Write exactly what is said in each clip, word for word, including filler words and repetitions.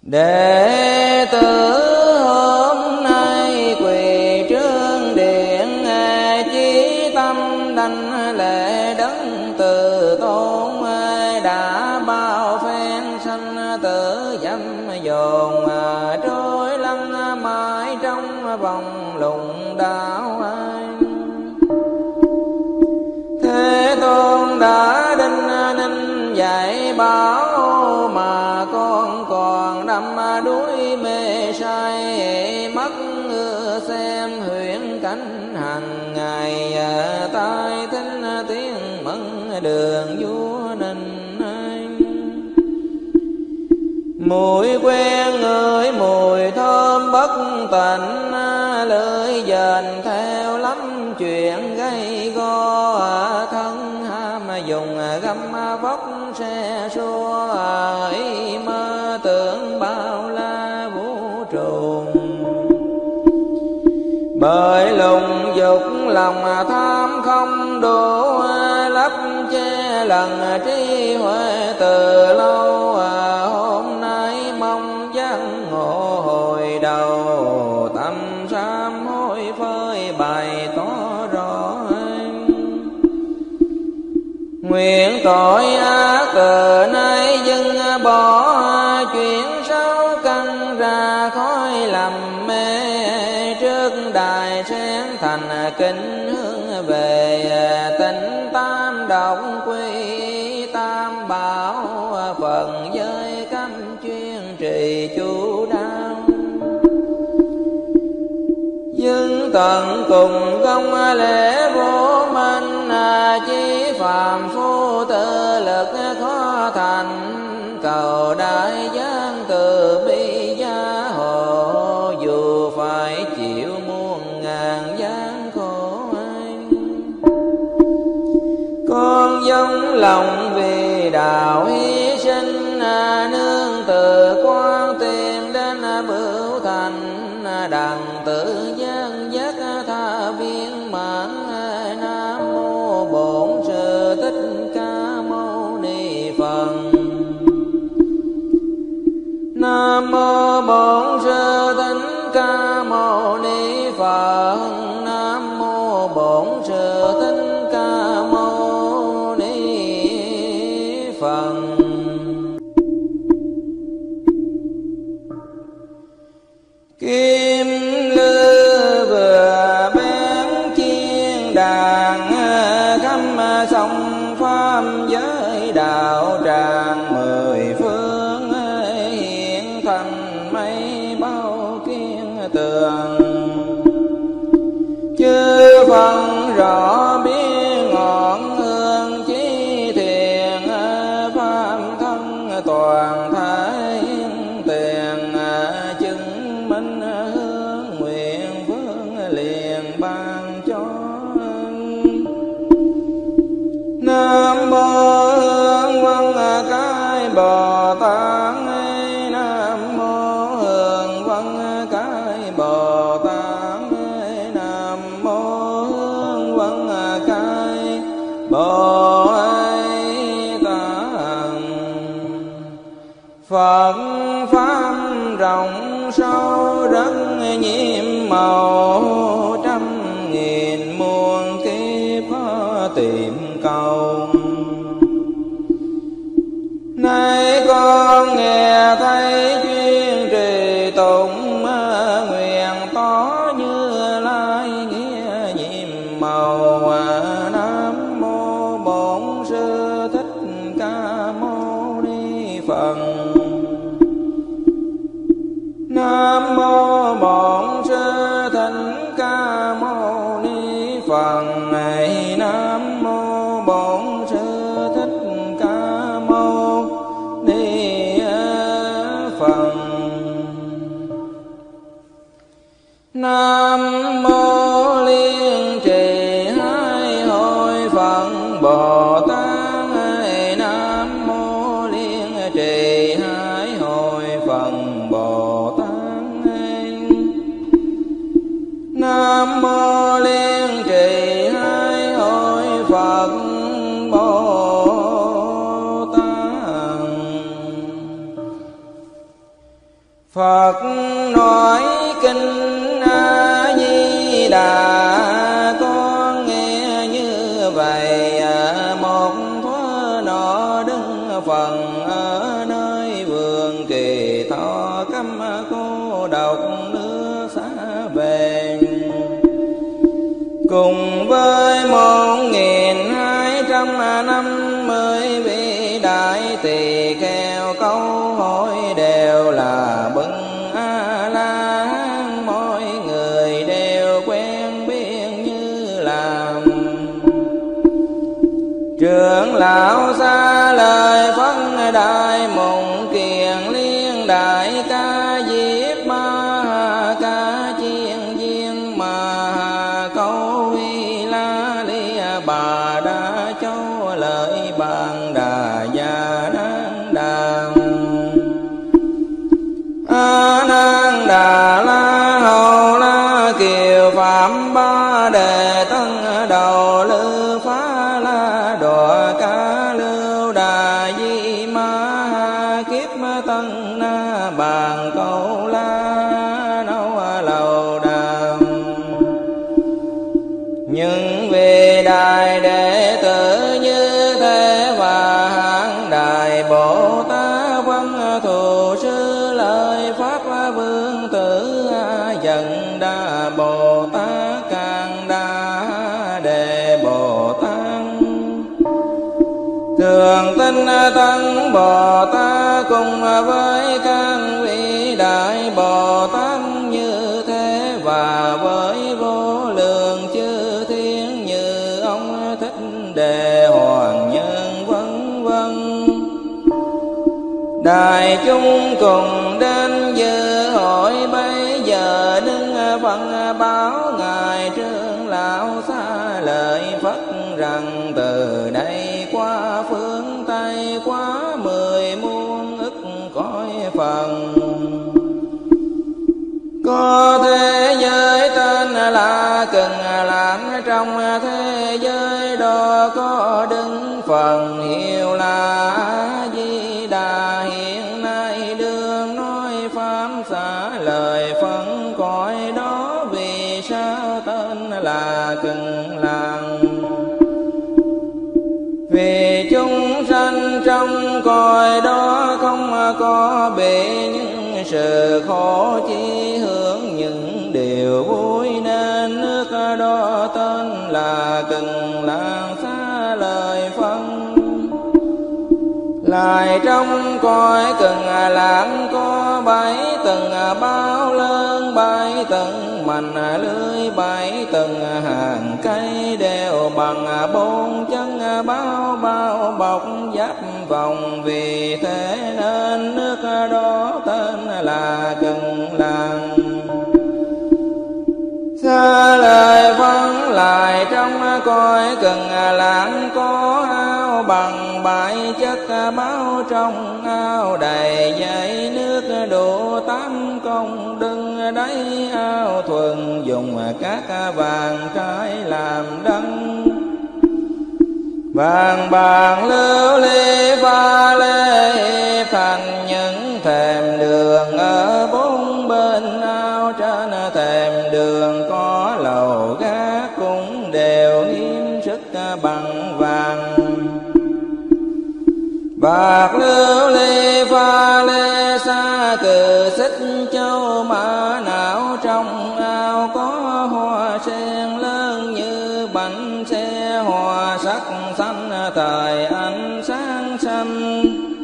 Đệ tử hôm nay quỳ trước điện, chí tâm đảnh lễ đấng từ tôn, đã bao phen sanh tử dâm dồn, trôi lăn mãi trong vòng lùng đạo. Thế Tôn đã đinh ninh dạy bảo, mà con còn đắm đuối mê say, mắt xem huyễn cảnh hàng ngày, tai thính tiếng mẫn đường vua ninh. Mùi quen ngửi mùi thơm bất tịnh, lưỡi dền theo lắm chuyện gây go, thân ham dùng găm vóc xe xua, ý mơ tưởng bao la vũ trụ. Bởi lùng dục lòng tham không đủ, lấp che lần trí huệ từ lâu, hôm nay mong giác ngộ hồi đầu, tâm sám hối phơi bày tỏ rõ. Nguyện tội ác từ nay dừng bỏ, chuyển sáu căn ra khói làm mê, trước đài sáng thành kính hướng về, tịnh tam động quy tam bảo, phần giới cấm chuyên trì chú đáo. Nhưng tận cùng công lễ vô minh, chí phàm phu tự lực khó thành, cầu đại giang từ bi gia hộ, dù phải chịu muôn ngàn gian khổ. Con dâng lòng vì đạo hy sinh, nương từ quan tìm đến bửu thành, đặng tự gian giác tha viên mãn. Nam mô Bổn Sư Thích Ca Mâu Ni Phật. Nam mô Bổn Sư Thích Ca Mâu Ni Phật. Nam mô Bổn Sư Thích Ca Mâu Ni Phật. Kim lư vừa bén chiên đàn, khắp sông pháp giới đạo tràng mười phương, hiện thành mây bao kiên tường. Chư phân rõ biết ngọn hương chí thiền, pháp thân toàn thái tiền, chứng minh hướng nguyện phương liền ban cho. Nam mô Hương Văn Cái Bồ Tát. Nam mô Hương Văn Cái Bồ Tát. Nam mô Hương Văn Cái Bồ Tát. Phật pháp rộng sâu rất nhiệm màu, trăm nghìn muôn kiếp tìm cầu. Nay con nghe thấy chuyên trì tụng, nguyện tỏ Như Lai nghĩa nhiệm màu. Nam mô Bổn Sư Thích Ca Mâu Ni Phật. Nam mô Bổn Sư Thích Ca Mâu Ni Phật. Nam mô Bổn Sư Thích Ca Mâu Ni Phật. Nam mô Liên Trì Hai Hội Phật Bồ Tát. Nam mô Liên Trì Hai Hội Phật Bồ Tát. Phật nói kinh A Di Đà, con nghe như vậy. Một thuở nọ đứng phần ở nơi vườn Kỳ Thọ, câm cô độc nước xa về, cùng với một nghìn hai trăm năm mươi vị đại tỳ kheo. Câu hỏi đều là bưng A La Hán, mỗi người đều quen biết như làm. Trưởng lão xa lời phân đại mộng kiền liên đại ca diếp ma ca chiên viên mà câu huy la li bà đa châu lợi bàn đà gia nan đàm. A Nan Đà La Hầu La Kiều Phạm Ba Đề Tân Đầu Lư Phá La Đọa Ca Lưu Đà Di Ma Kiếp Tân Na Bàn Câu La Nâu Lầu Đàm. Nhưng vì đại đệ tử như thế và hạng đại Bồ Tát văn thù sư lời Pháp Vương Tử Dần Đa Bồ Tát Càng Đa Đề Bồ Tát Thường Tinh Tăng Bồ Tát cùng với các vị đại Bồ Tát như thế, và với vô lượng chư thiên như ông Thích Đề Hoàng Nhân vân vân. Đại chúng cùng đến dự hội bây giờ đứng phân báo ngài trưởng lão xa lời Phật rằng từ đây qua phương Tây quá mười muôn ức cõi phần, có thế giới tên là Cần Lãng, trong thế giới đó có đứng phần hiệu là A Di Đà. Hiện nay đương nói pháp xả lời phân cõi đó, vì sao tên là Cần Lãng? Vì chúng sanh trong cõi đó không có bị những sự khổ, chi hướng những điều vui, nên nước đó tên là Cần Lãng xá lời phân. Lại trong cõi Cần Lãng có bảy tầng bao lớn, bảy tầng mành lưới, bảy tầng hàng cây đều bằng bốn chân bao bao bọc giáp vòng. Vì thế nên nước đó tên là Cần Lãng. Xa lời phân lại trong cõi Cần Lãng có ao bằng bảy chất báo, trong ao đầy dãy nước đủ tám công đừng đáy. Ao thuần dùng các vàng trái làm đăng, vàng bạc lưu ly pha lê thành những thềm đường ở bốn bên ao. Trên thềm đường có lầu gác cũng đều nghiêm sức bằng vàng, bạc lưu ly pha lê xa cừ xích châu mã não. Trong ao có hoa sen lớn như bánh xe, hoa sắc xanh thời ánh sáng xanh,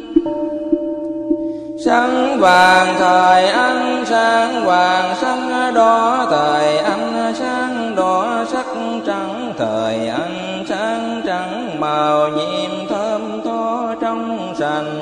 sáng vàng thời ánh sáng vàng, sáng đỏ thời ánh sáng đỏ, sắc trắng thời ánh sáng trắng, màu nhiệm thơm tho trong sành.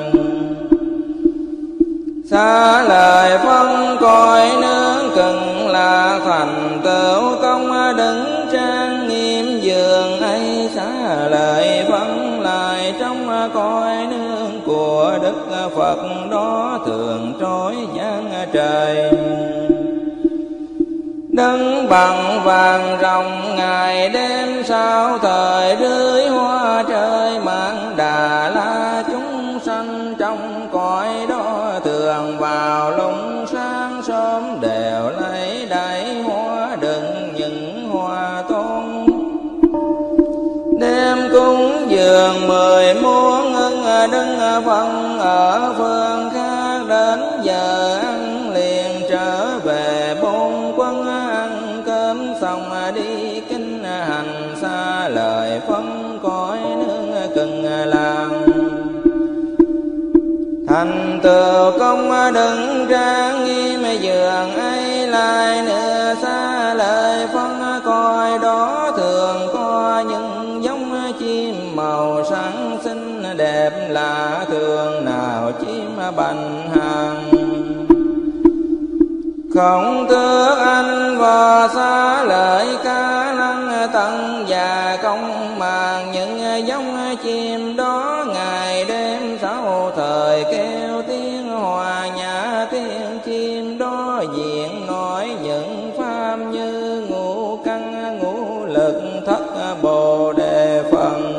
Xa lời phân cõi nước Cần là thành tựu công đứng trang nghiêm giường ấy. Xa lời phân lại trong cõi nước của Đức Phật đó thường trói giang trời. Đứng bằng vàng rồng ngày đêm sao thời rưới hoa trời mang Đà La chúng sanh trong cõi đó thường vườn vào lúc sáng sớm, đều lấy đẩy hoa đựng những hoa tôn. Đêm cúng dường mười muỗng ưng đứng phân ở phương khác, đến giờ ăn liền trở về bốn quân. Ăn cơm xong đi kinh hành, xa lời phân cõi nương cần làm. Thành tựu công đừng trang nghiêm giường ấy, lại nữa xa lời phân coi đó thường có những giống chim màu sáng xinh đẹp lạ thường, nào chim bành hàng. Không tước anh vò xa lợi ca lăng tận và công màng, những giống chim đó ngày đêm sáu thời kêu tiếng hòa nhã. Tiếng chim đó diện nói những pháp như ngũ căn ngũ lực thất bồ đề phần,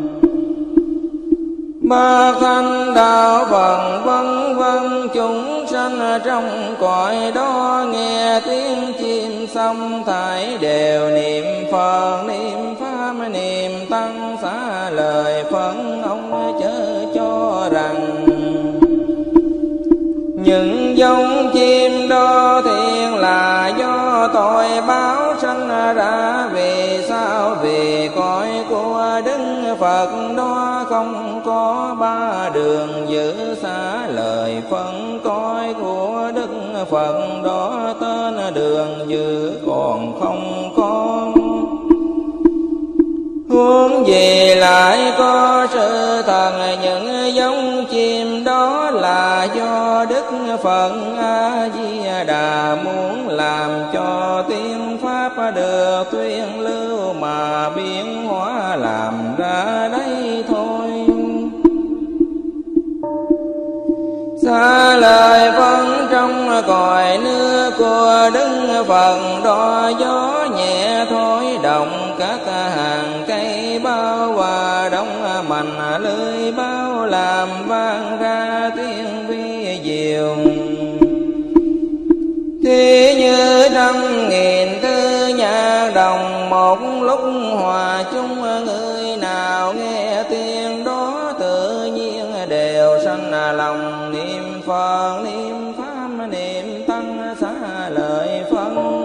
ba thanh đạo phần vân vân. Chúng sanh trong cõi đó nghe tiếng chim xong, thảy đều niệm Phật niệm pháp niệm tăng, xá lời phân ông chớ cho rằng những giống chim đó thiện là do tội báo sanh ra. Vì sao? Vì cõi của Đức Phật đó không có ba đường giữ, xá lời phân cõi của Đức Phật đó tên đường giữ còn không có. Huống gì lại có sự thần, những giống chim đó là do Đức Phật A Di Đà muốn làm cho tiếng pháp được tuyên lưu mà biến hóa làm ra đây thôi. Xa lời phân trong cõi nước của Đức Phật đó, gió nhẹ thổi động các hàng cây bao, và đông mạnh lưới bao làm vang ra tiếng vi diệu. Thì như trăm nghìn thư nhạc đồng một lúc hòa chung, người nào nghe tiếng đó tự nhiên đều sanh lòng niệm Phật niệm pháp niệm tăng, xá lợi phân.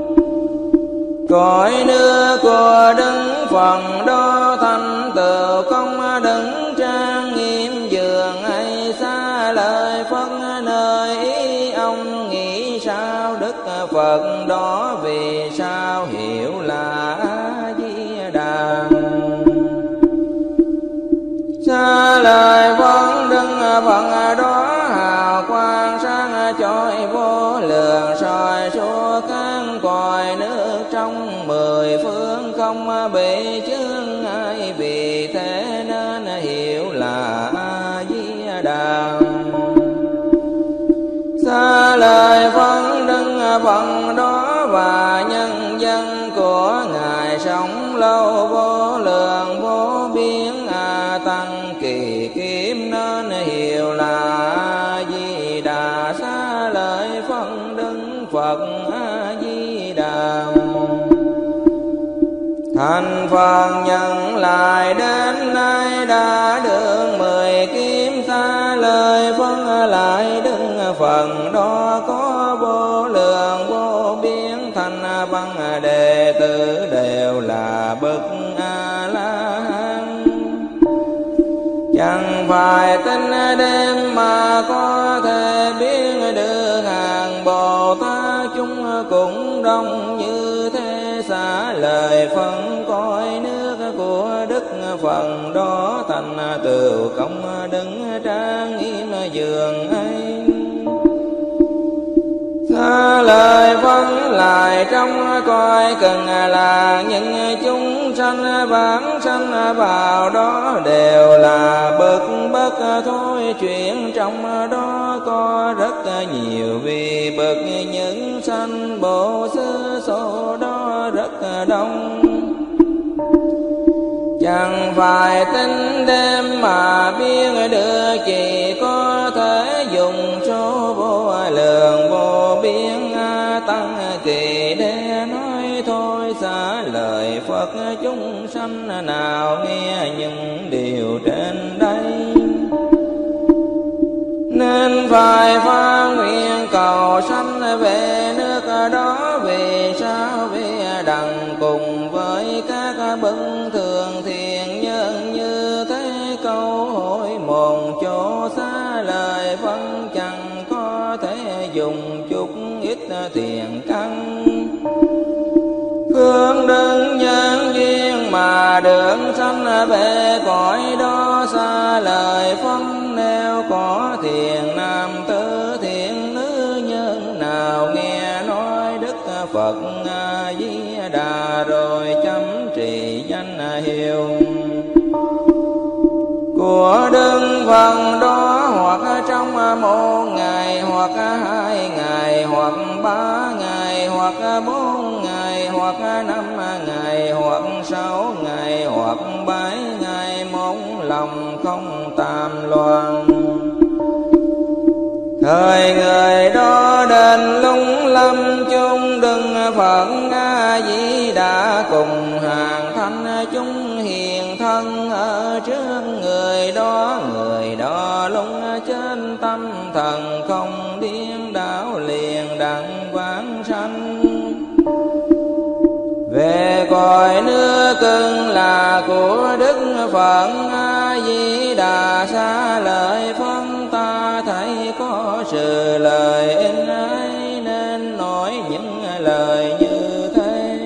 Cõi nước của Đức Phật đó thành tựu công đứng trang nghiêm giường ấy, xá lợi phân nơi ý ông nghĩ sao. Đức Phật đó vì sao hiểu là A Di Đà. Xa lời phân Đức Phật đó hào quang sáng chói vô lượng, soi suốt các cõi nước trong mười phương không bị chướng ai. Vì thế nên hiểu là A Di Đà. Xa lời phân Đức Phật đó và nhân dân của Ngài sống lâu vô lượng vô biên, a tăng kỳ kiếm nên hiểu là A Di Đà. Xa lời phân Đức Phật A Di Đà. Thành Phật nhận lại đến nay đã được mười kiếm, xa lời phân lại Đức Phật đó có vô lượng vô biên. Thành văn đệ tử đều là bậc A La Hán, chẳng phải tin đêm mà có thể biết được hàng Bồ Tát chúng cũng đông như thế. Xá lời phân cõi nước của Đức Phật đó thành tựu công đứng trang nghiêm giường ấy. Xa lời phân lại trong cõi cần là những chúng sanh vãng sanh vào đó đều là bậc bất thôi. Chuyện trong đó có rất nhiều, vì bậc những sanh bộ xứ số đó rất đông. Chẳng phải tính đêm mà biết được, chỉ có thể dùng số vô lượng vô biên tăng kỳ để nói thôi. Xá lời Phật chúng sanh nào nghe những điều trên đây, nên phải phát nguyện cầu sanh về nước đó. Vì sao? Vì đặng cùng với các bậc thường thiện nhân như thế, câu hỏi một chỗ xa lời vẫn chẳng có thể dùng chút ít thiện căn. Phương đức nhân duyên mà được sanh về cõi đó, xa lời phân nêu có thiện nam tử thiện nữ nhân nào nghe nói Đức Phật A Di Đà rồi chấm trì danh hiệu của Đức Phật đó, hoặc trong một ngày, hoặc hai ngày, hoặc ba ngày, hoặc bốn ngày, hoặc năm ngày, hoặc sáu ngày, hoặc bảy ngày, một lòng không tam loạn. Thời người đó đến lung lâm chung đừng Phật A Di Đà cùng hàng thanh chúng hiền thân ở trước người đó. Người đó lung trên tâm thần không điên đảo liền đặng vãng sanh về cõi nước cưng là của Đức Phật A Di Đà. Xa lời phân ta thấy có sự lời in ấy, nên nói những lời như thế.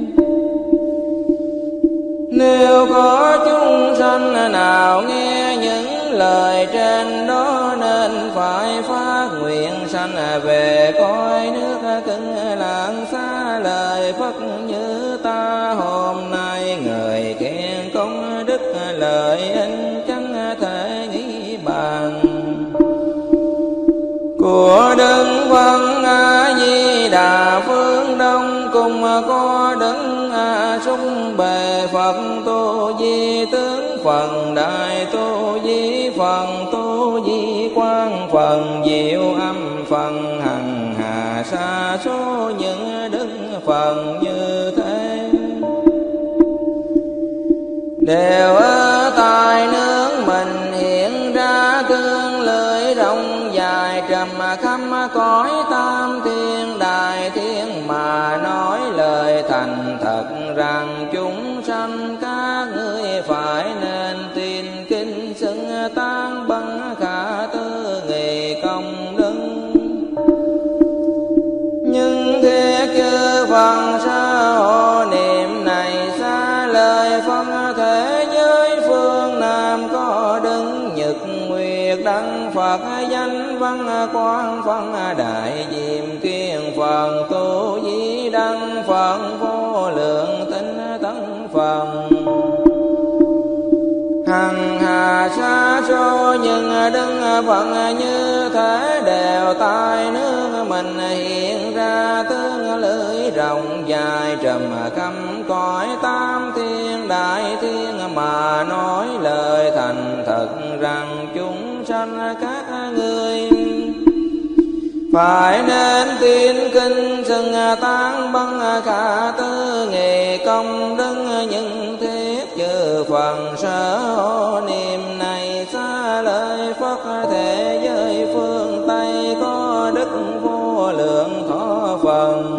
Nếu có chúng sanh nào nghe những lời trên đó, nên phải phát nguyện sanh về cõi nước cưng lạng. Xa lời Phật như ta hôm nay, người khen công đức lời in chẳng thể nghĩ bàn của Đức Phật A Di Đà. Phương Đông cùng có Đức A Sung Bề Phật Tu Di Tướng, phần Đại Tu Di, phần Tu Di Quang, phần Diệu Âm, phần Hằng Hà. Sa số những đức phần như thế đều ở tại nước mình hiện ra, tương lưỡi rộng dài trầm khắp cõi tam thiên đại thiên, mà nói lời thành thật rằng chúng sanh các ngươi phải nên tin kinh xưng tán bằng khả tư nghị công đức. Nhưng thiết chư Phật sa hộ niệm này, xa lời phân thế giới phương Nam có Đức Nhật Nguyệt Đăng Phật, danh văn quang phân đại diệm kiên Phật, Tu Di Đăng Phật, vô lượng tinh tấn Phật. Hằng hà sa số nhưng Đức Phật như thế đều tại nước mình hiện ra, tương lưỡi rộng dài trầm khắp cõi tam thiên đại thiên, mà nói lời thành thật rằng chúng sanh các ngươi phải nên tin kinh xưng tán bằng khả tư nghị công đức. những thiết chư phần sở hộ niệm này xa lời Phật thế giới phương Tây có đức vô lượng khó phần,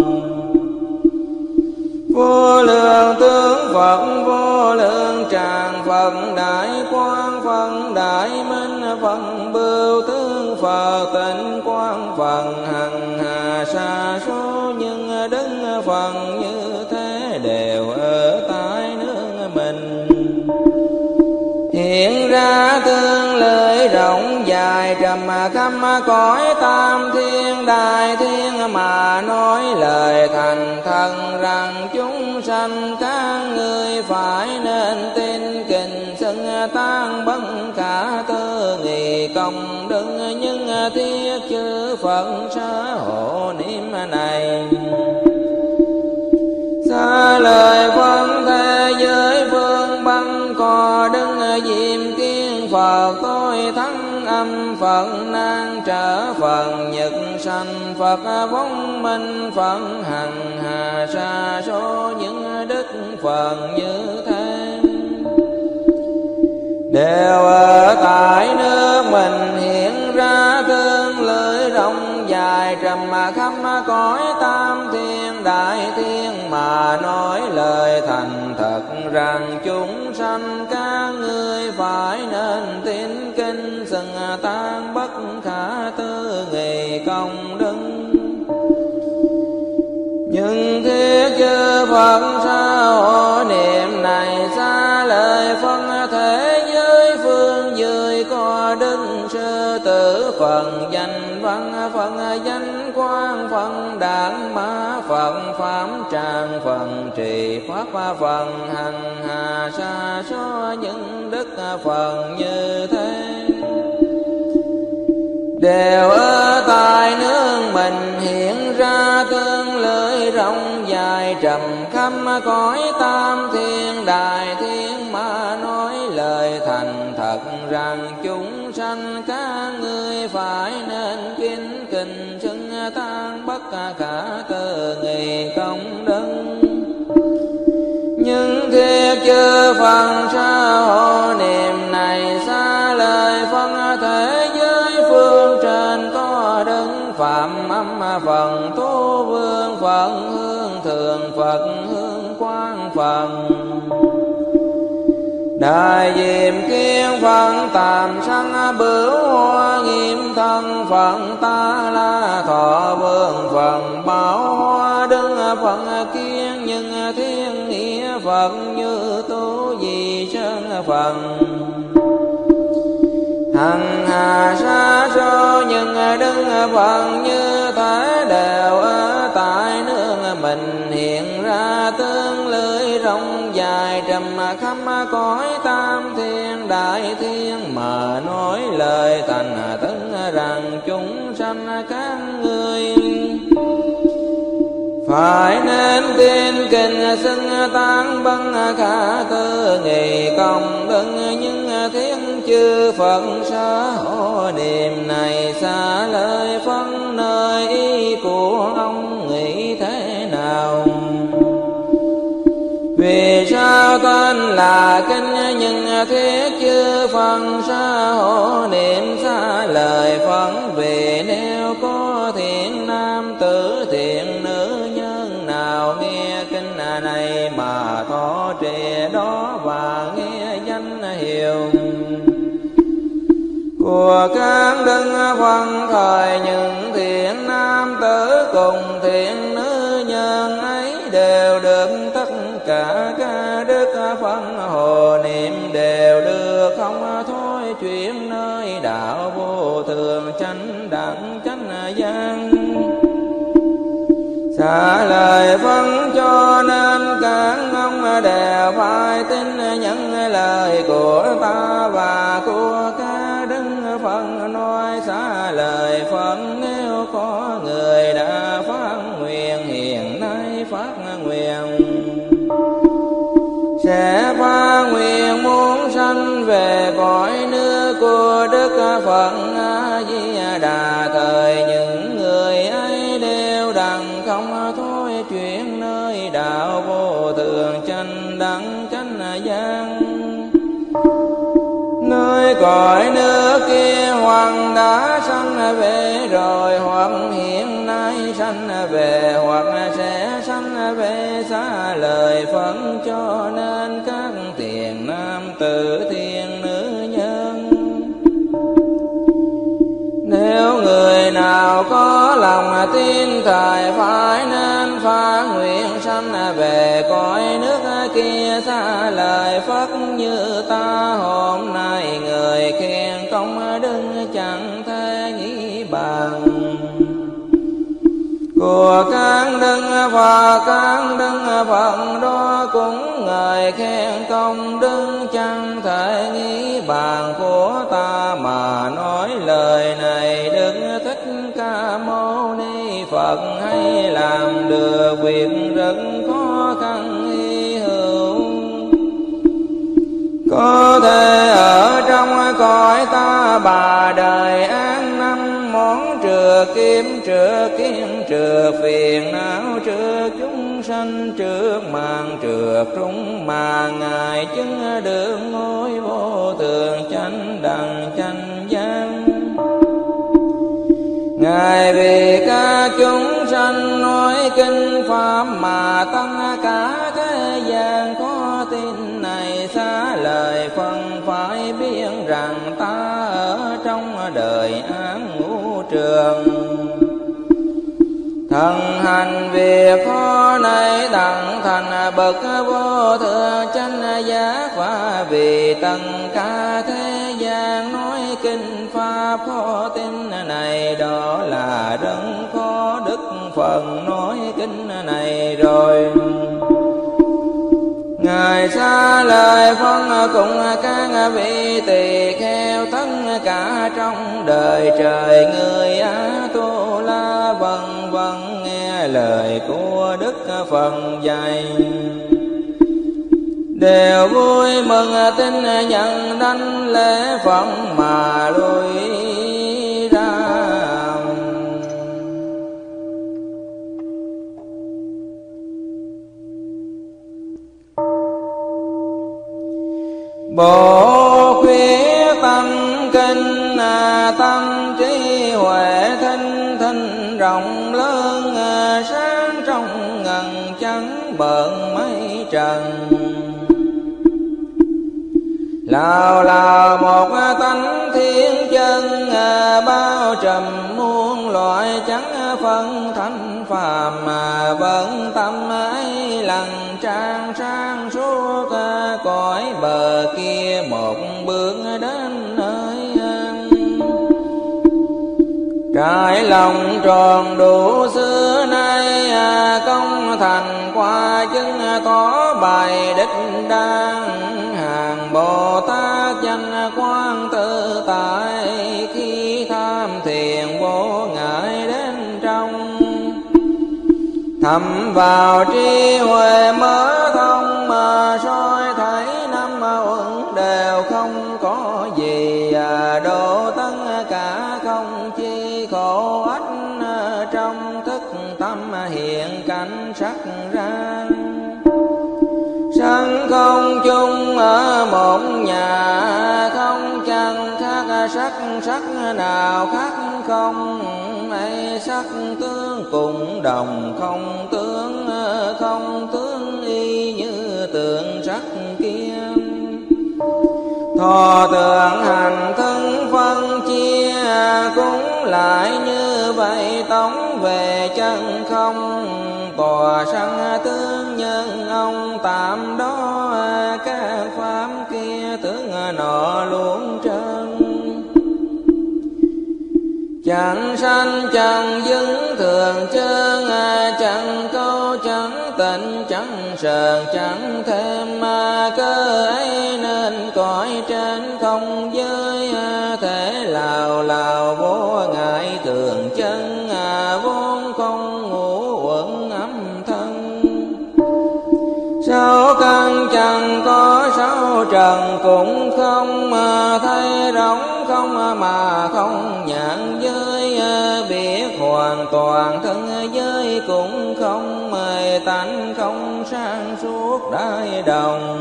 vô lượng tướng Phật, vô lượng tràng Phật, đại quang Phật, đại minh Phật, bưu tướng Phật, tịnh quang Phật, hằng hà sa số những đức Phật như thế đều ở tại nước mình hiện ra, tương lưỡi rộng dài trầm khắp cõi tam thiên đại thiên, mà nói lời thành thần rằng chúng sanh các ngươi phải nên tin kinh xưng tán bất khả tư nghị công đức. những thiết chư Phật sở hộ niệm này xa lời Phật thế giới phương băng có Phật nan trở Phật nhật sanh Phật vong minh Phật hằng hà sa số những đức Phật như thế đều ở tại nước mình hiện ra tương lưỡi rộng dài trầm mà khắp cõi tam thiên đại thiên mà nói lời thành thật rằng chúng sanh các ngươi phải nên tín kinh xưng tan bất khả tư nghị công đức nhưng thiết chư Phật sao hộ niệm này xa lời phân thế giới phương dưới có đức sư tử phần danh văn phần danh quang phần đản mã phần pháp trang phần trì pháp phần hằng hà sa số những đức phần như thế đều ở tại nước mình hiện ra tương lưỡi rộng dài trầm khắp cõi tam thiên đại thiên mà nói lời thành thật rằng chúng sanh các ngươi phải nên kính kình xưng tan bất khả tư nghị công đức nhưng thiết chư Phật sao hộ niệm này xa lời phân thế giới phương trên có đứng phạm âm phần tu vương Phật hương thường Phật hương quang Phật đại diệm kiên Phật tạm sanh bửu hoa nghiêm thân Phật ta la thọ vương Phật bảo hoa đứng Phật kiên nhưng thiên nghĩa Phật như tu di sơn Phật hằng hà sa số nhưng đứng Phật như thế đều ở tại nước mình hiện ra tương lưỡi rộng dài trầm khắp cõi tam thiên đại thiên mà nói lời thành tấn rằng chúng sanh các ngươi phải nên tin kinh xưng tán băng khả tư nghị công đức nhưng thiên chư Phật sở hộ niệm này xa lời phân nơi ý của ông nghĩ thế nào vì sao tên là kinh nhưng thiết chư Phật sở hộ niệm xa lời phân vì nếu có thiện nam tử thiện nữ nhân nào nghe kinh này mà thọ trì đó và nghe danh hiệu của các đức Phật thời những thiện nam tử cùng thiện nữ nhân ấy đều được tất cả các đức Phật hộ niệm đều được không thôi chuyển nơi đạo vô thường chánh đẳng chánh giác xả lời phân cho nên các ông đều phải tin những lời của ta và của các đức Phật nói xả lời Phật nếu có người đã phát nguyện hiện nay phát nguyện sẽ phát nguyện muốn sanh về cõi nước của Đức Phật A Di Đà thời những người ấy đều đặng không thôi chuyển nơi đạo vô thường chánh đẳng chánh giác nơi cõi nước kia hoặc đã sanh về rồi hoặc hiện nay sanh về hoặc sẽ sanh về xa lời Phật cho nên các thiện nam tử thiện nữ nhân nếu người nào có lòng tin thời phải nên phát nguyện sanh về cõi nước kia xa lời Phật như ta hôm nay người khen công đức chẳng thể nghĩ bằng của các đức và các đức Phật đó cũng người khen công đức chẳng thể nghĩ bàn của ta mà nói lời này Đức Thích Ca Mâu Ni Phật hay làm được việc rất khó khăn hy hữu có thể ở trong cõi ta bà đời an năm món trừ kiếm trừ kiến trừ phiền não trừ chúng sanh trước màn trừ trung mà ngài chứng được ngôi vô thường chánh đẳng chánh giác. Ngài vì các chúng sanh nói kinh pháp mà tăng cả thế gian có tin này xá lời phân phải biết rằng ta ở trong đời án ngũ trường. Thần hành việc khó này đặng thành bậc vô thượng chánh giác, và vì tất cả thế gian nói kinh pháp khó tin này, đó là rất khó đức phần nói kinh này rồi. Ngài xa lời phân cùng các vị tỳ kheo tất cả trong đời trời người Á Tu La vân vân nghe lời của đức phần dạy, đều vui mừng tin nhận đảnh lễ Phật mà lui ra. Bộ khuyết tâm kinh tâm trí huệ thinh thinh rộng lớn, sáng trong ngần trắng bận mây trần. Lào là một tánh thiên chân bao trùm muôn loại trắng phân thanh phàm, mà vẫn tâm ấy lần trang sang suốt cõi bờ kia một bước đến nơi an. Trải lòng tròn đủ xưa nay công thành qua chứng tỏ bài đích đang. Hàng Bồ Tát danh quang tự tại, khi tham thiền vô ngại đến trong. Thầm vào trí huệ mở thông, mà soi thấy năm uẩn đều không có gì. Độ tất cả không chi khổ ách, trong thức tâm hiện cảnh sắc ra. Sanh không chung ở một nhà, không chẳng khác sắc sắc nào khác không. Ấy sắc tướng cùng đồng không tướng, không tướng y như tượng sắc kia. Thọ tưởng hành thân phân chia, cũng lại như vậy tống về chân không. Tòa sanh tướng nhân ông tạm đó, các pháp kia tướng nọ luôn trơn. Chẳng sanh chẳng dứng thường chân, chẳng câu chẳng tịnh chẳng sờn chẳng thêm. Cơ ấy nên cõi trên không giới, thể lào lào vô ngại thường chân. Vốn không ngũ uẩn âm thân, sáu căn chẳng có sáu trần cũng không. Mà thấy rỗng không mà không nhận giới, biết hoàn toàn thân giới cũng không. Mời tánh không sang suốt đại đồng,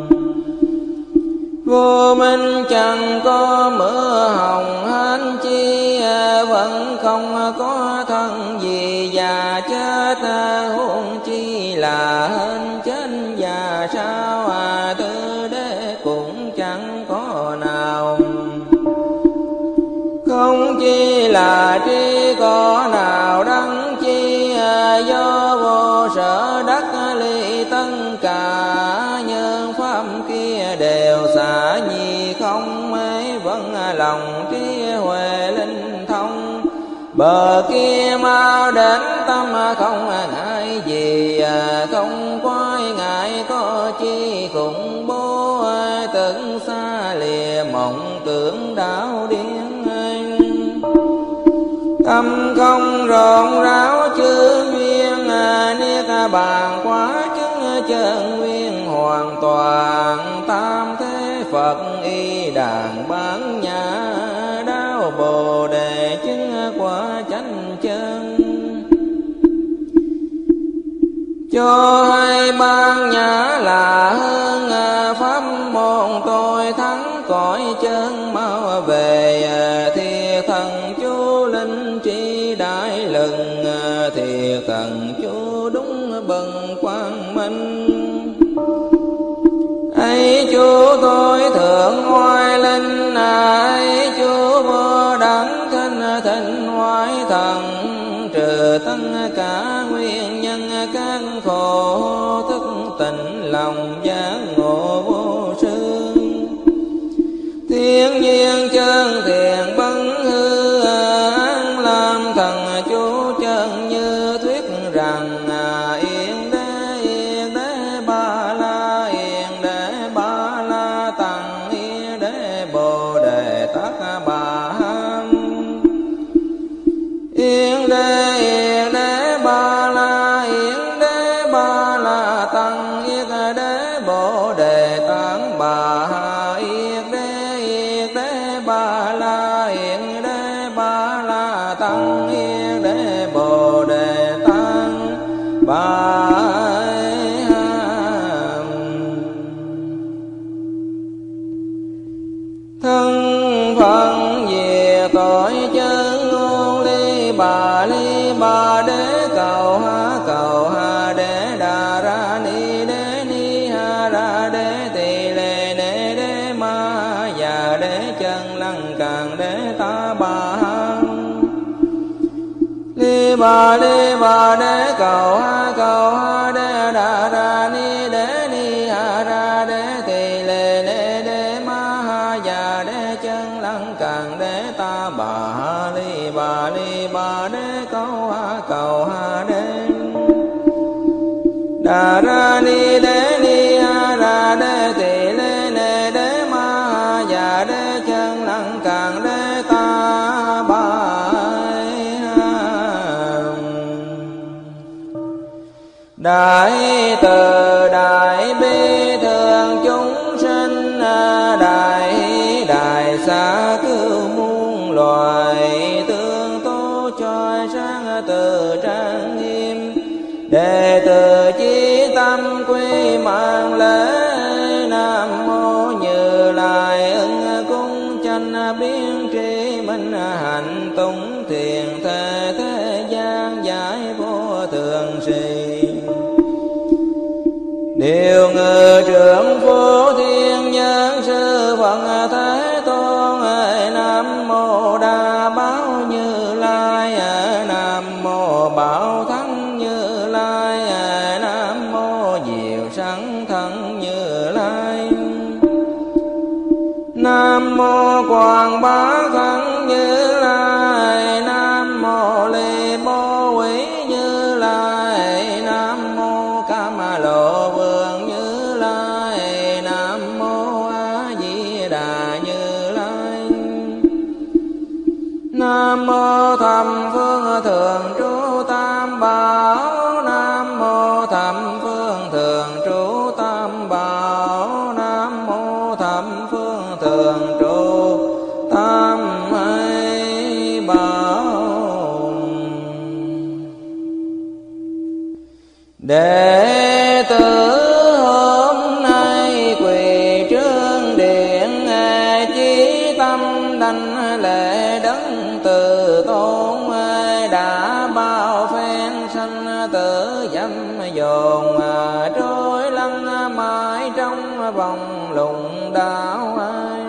vô minh chẳng có mưa hồng hán chi. Vẫn không có thân gì già chết, huống chi là hên chết già sao. Tư đế cũng chẳng có nào, không chi là tri có nào đắng chi. Do vô sở đắc ly tất cả, nhân pháp kia đều xả nhi không. Ấy vẫn lòng trí huệ linh thông, bờ kia mau đến tâm không ngại gì. Không quái ngại có chi khủng bố, tưởng xa lìa mộng tưởng đảo điên. Tâm không rộn ráo chư duyên, niết bàn quá chứng chân nguyên hoàn toàn. Tam thế Phật y đàn bán nhã, đáo Bồ Đề chứng quả chánh chân. Cho hay ban nhã là hơn pháp môn tôi thắng cõi chân mau về. Thiệt thần chú linh trí đại lừng, thiệt thần chú đúng bần quang minh. Ấy chú tôi thượng oai linh, ấy chú vô đẳng thanh thịnh oai thần. Trừ tất cả nguyên nhân các khổ, thức tỉnh lòng giác ngộ vô sư. Thiên nhiên chân thiện bấn hư, an làm thần chú chân như thuyết rằng. Yên đế yên đế ba la, yên đế ba la tăng, yên đế bồ đề tát bà hán. Yên đế yên đế ba la, yên đế ba la tăng, yên đế bồ đề tát bà hán. Yên đế yên đế ba la, yên đế ba la tăng, yên đế bồ đề tát bà hán. Thân phận về tội chân ngôn ly bà ly bà đế cầu ha cầu ha đế đà ra ni đế ni ha ra đế tỳ lê nê đế ma già đế chân lăng càng đế ta bà hán. Ly bà ly bà đế cầu ha cầu ha đế đà ra ni đế ni ha ra đế tỳ lê nê đế ma ha già đế chân lăng càng đế ta bà ha. Ly bà ly bà đế cầu ha cầu ha đế đà ra ni đế ni ha ra đế tỳ lê nê đế ma ha già đế chân lăng càng đế ta bà. Đại từ đại bi thường chúng sinh, đại đại xa cứu muôn loài. Tương tố choi sáng từ trang nghiêm, đệ tử chí tâm quy mạng lễ. Nam mô Như Lai ưng cung chánh biến tri minh, hạnh tùng thiền thế thế gian giải vô thường sĩ. Điều ngự trưởng phổ thiên nhân sư Phật Thế Tôn. Nam mô Đa Bảo Như Lai, Nam mô Bảo Thắng Như Lai, Nam mô Diệu Sẵn Thân Như Lai, Nam mô Quảng Bá Thân Như Lai, Nam mô Ly Bố Quý Như Lai, Nam mô Cam Lộ Vương Như Lai, Nam mô A Di Đà Như Lai, Nam mô Thầm Phương Thường Trú Tam Bảo, Nam mô Thầm Phương Thường Trú Tam Bảo, Nam mô Thầm Phương Thường Trú Tam Bảo. Đệ tử hôm nay quỳ trước điện, chí tâm đảnh lễ đấng từ tôn. Đã bao phen sanh tử dâm dồn, trôi lăn mãi trong vòng lùng đạo.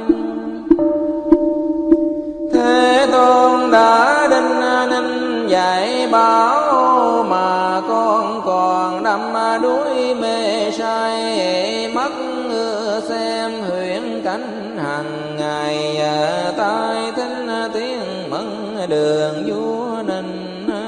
Thế Tôn đã đinh ninh dạy bảo, mà con còn đắm đuối mê say. Mắt xem huyễn cảnh hàng ngày, tai thính tiếng mẫn đường vua ninh.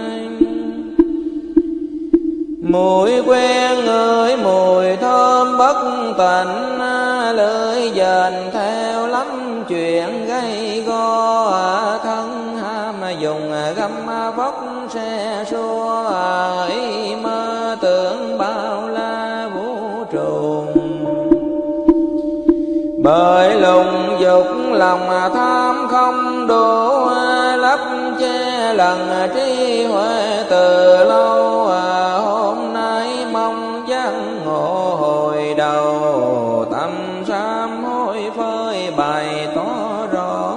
Mùi quen ngửi mùi thơm bất tịnh, lưỡi dền theo lắm chuyện gây go. Thân ham dùng găm vóc xe xua, ý mơ tưởng bao la vũ trụ. Bởi lùng dục lòng tham không đủ, lấp che lần trí huệ từ lâu. Hôm nay mong giác ngộ hồi đầu, tâm sám hối phơi bày tỏ rõ.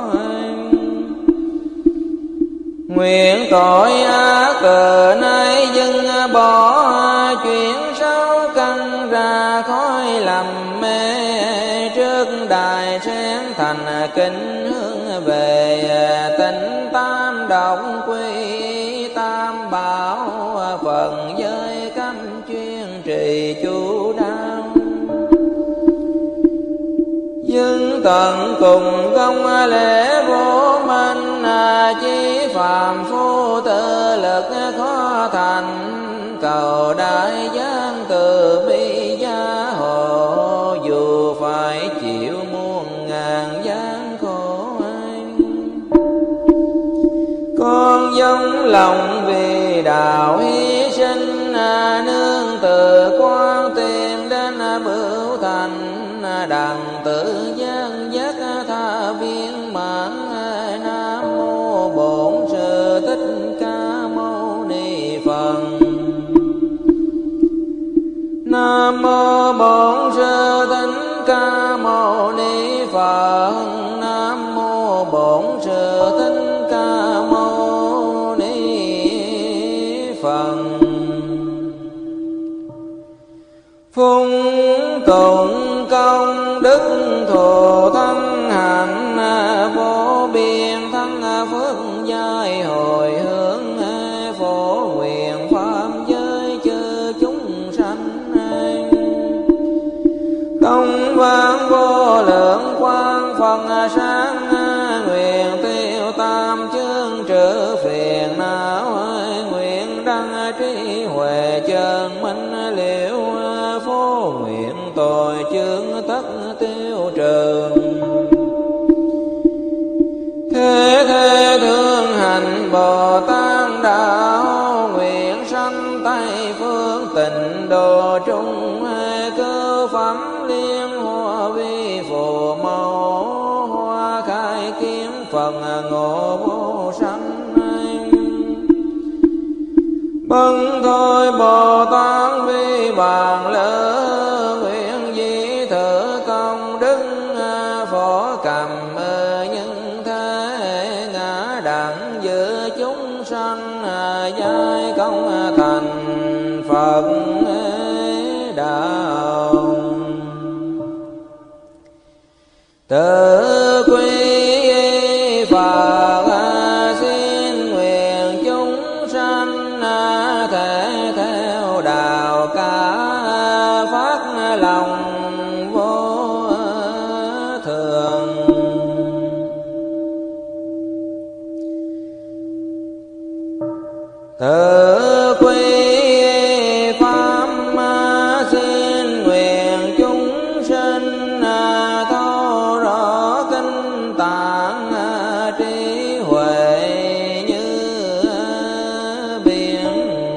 Nguyện tội ác từ nay dừng bỏ, chuyển sáu căn ra khói lầm mê. Trước đài sáng thành kính hướng về, tịnh tam động quy tam bảo. Phần giới cấm chuyên trì chú đáo, nhưng tận cùng công lễ vô minh. Chí phàm phu tự lực khó thành, cầu đại giang từ bi gia hộ. Dù phải chịu muôn ngàn gian khổ, con dâng lòng vì đạo hy sinh. Nương từ quan tìm đến bửu thành, đặng tự gian giác tha viên mãn. Nam mô Bổn Sư Thích Ca Mâu Ni Phật. Nam mô Bổn Sư Thích Ca Mâu Ni Phật. Nam mô Bổn Sư Thích Ca Mâu Ni Phật. Phung tụng công đức thù thân hạnh, vô biên thân phước giai hồi hướng. Phổ nguyện pháp giới chư chúng sanh, công văn vô lượng quang phần sáng. Nguyện tiêu tam chương trừ phiền não, nguyện đăng trí huệ chân minh liễu. Phổ nguyện tội chương tất tiêu trừ, thế thế thương hành Bồ Tát đạo. Nguyện sanh Tây phương tịnh độ trung, cơ phẩm liên hoa vi phù mẫu. Hoa khai kiếm phần ngộ vô sanh, bần thôi Bồ Tát vi bàn lỡ. Nguyện di thử công đức phổ cầm nhân thế. Ngã đẳng giữa chúng sanh, giai công thành Phật đạo. Tự quy Phật xin nguyện chúng sanh, thể theo đạo cả phát lòng vô thường. Tự quy pháp xin nguyện chúng sinh, thấu rõ kinh tạng trí huệ như biển.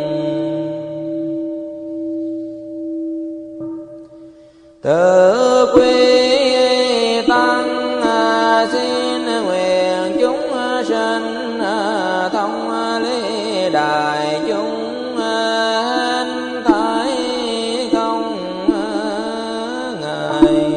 Tự quy tăng xin nguyện chúng sinh, thông lý đại chúng hình thái không ngại.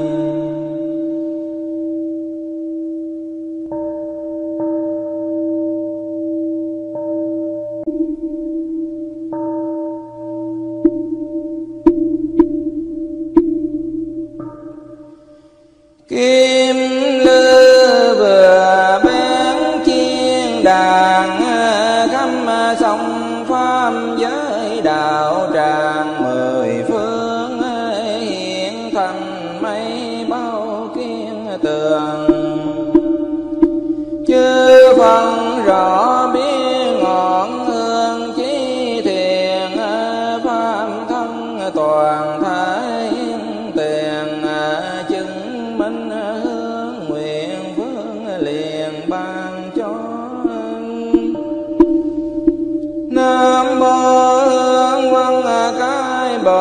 Kim lư vừa bén chiên đàn, khắp sông pháp giới đạo tràng. Mười phương hiện thành mây bao kiên tường, chư phân rõ biết ngọn hương chí thiền. Pháp thân toàn thái tiền, chứng minh hướng nguyện phương liền ban cho. Nam mô Hương Văn Cái Bồ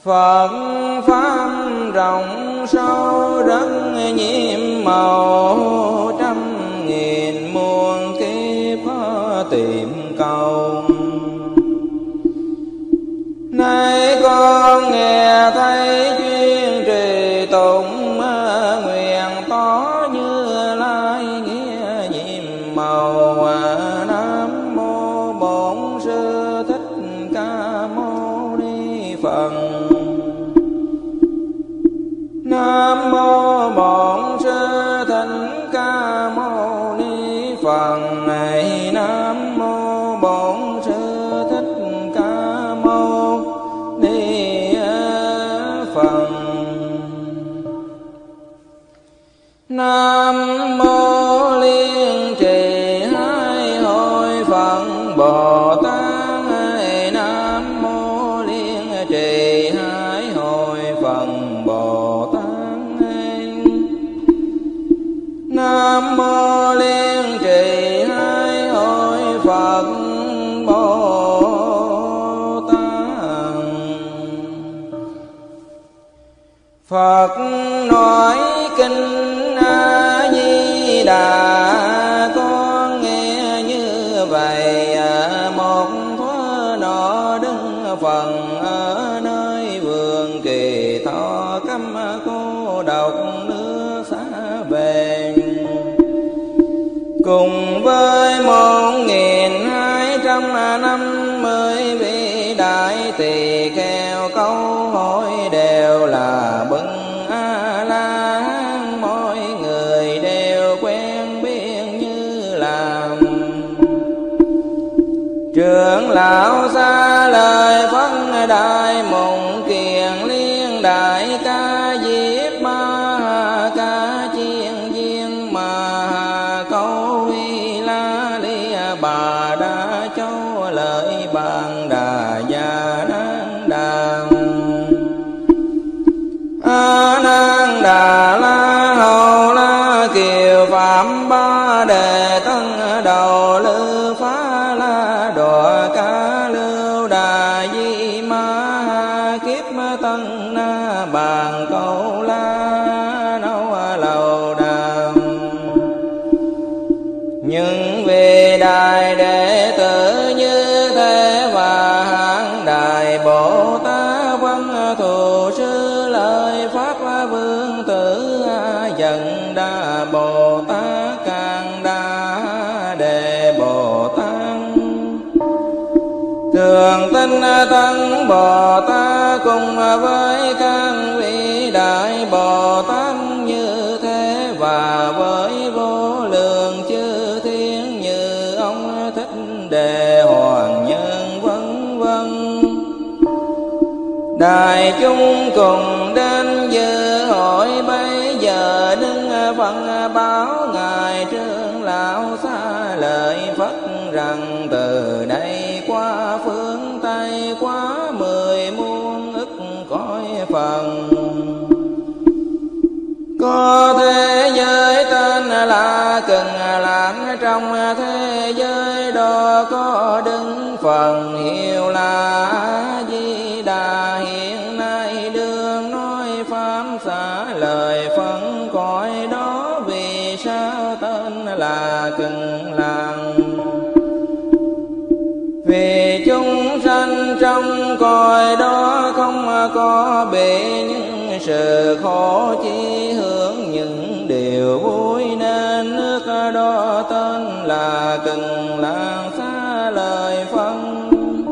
Phật pháp rộng sâu rất nhiệm màu, trăm nghìn muôn kiếp tìm cầu. Nay con nghe thấy chuyên trì tụng, nguyện tỏ Như Lai nghĩa nhiệm màu. Nam mô Bổn Sư Thích Ca Mâu Ni Phật. Nam mô Bổn Sư Thích Ca Mâu Ni Phật. Này Nam mô Bổn Sư Thích Ca Mâu Ni Phật. Nam mô Liên Trì Hai Hội Phật Bồ Tát. Nam mô Liên Trì Hai Hội Phật Bồ Tát. Nam mô Liên Trì Hai Hội Phật Bồ Tát. Phật nói kinh A Di Đà, con nghe như vậy. Một thuở nọ đứng phần ở nơi vườn Kỳ Thọ, câm cô độc nước xa về. Cùng với một nghìn hai trăm năm mươi vị đại tỳ kheo, câu hỏi đều là bưng A La Hán. Mỗi người đều quen biết như làm. Trưởng lão xa lời phân đại mộng kiền liên đại ca diếp ma ca chiên viên mà câu uy la li bà đa châu lợi bàn đà gia nan đà. A Nan Đà La Hầu La Kiều Phạm Ba Đề Tân Đầu Lư Phá La Đọa Ca Lưu Đà Di Ma Kiếp Tân Na Bàn Câu La Nâu Lầu Đà. Nhưng vì đại đệ tử như thế và hạng đại Bồ Tát văn thù sư lời pháp vương tử dần đa Bồ Tát càng đa đề Bồ Tát. Thường tinh tăng Bồ Tát cùng với các vị đại Bồ Tát như thế, và với vô lượng chư thiên như ông Thích Đề Hoàng Nhân vân vân. Đại chúng cùng đến dự hội bây giờ, đứng phân báo ngài trưởng lão xa lời Phật rằng từ đây qua phương Tây, qua mười muôn ức cõi phần, có thế giới tên là Cần Lãng. Trong thế giới đó có đứng phần hiệu là A Di Đà. Hiện nay đương nói pháp xả lời phân cõi đó, vì sao tên là Cần Lãng? Vì chúng sanh trong cõi đó không có bị những sự khổ, chỉ hưởng những điều vui, nên nước đó tên là Cần Lãng xá lời phân.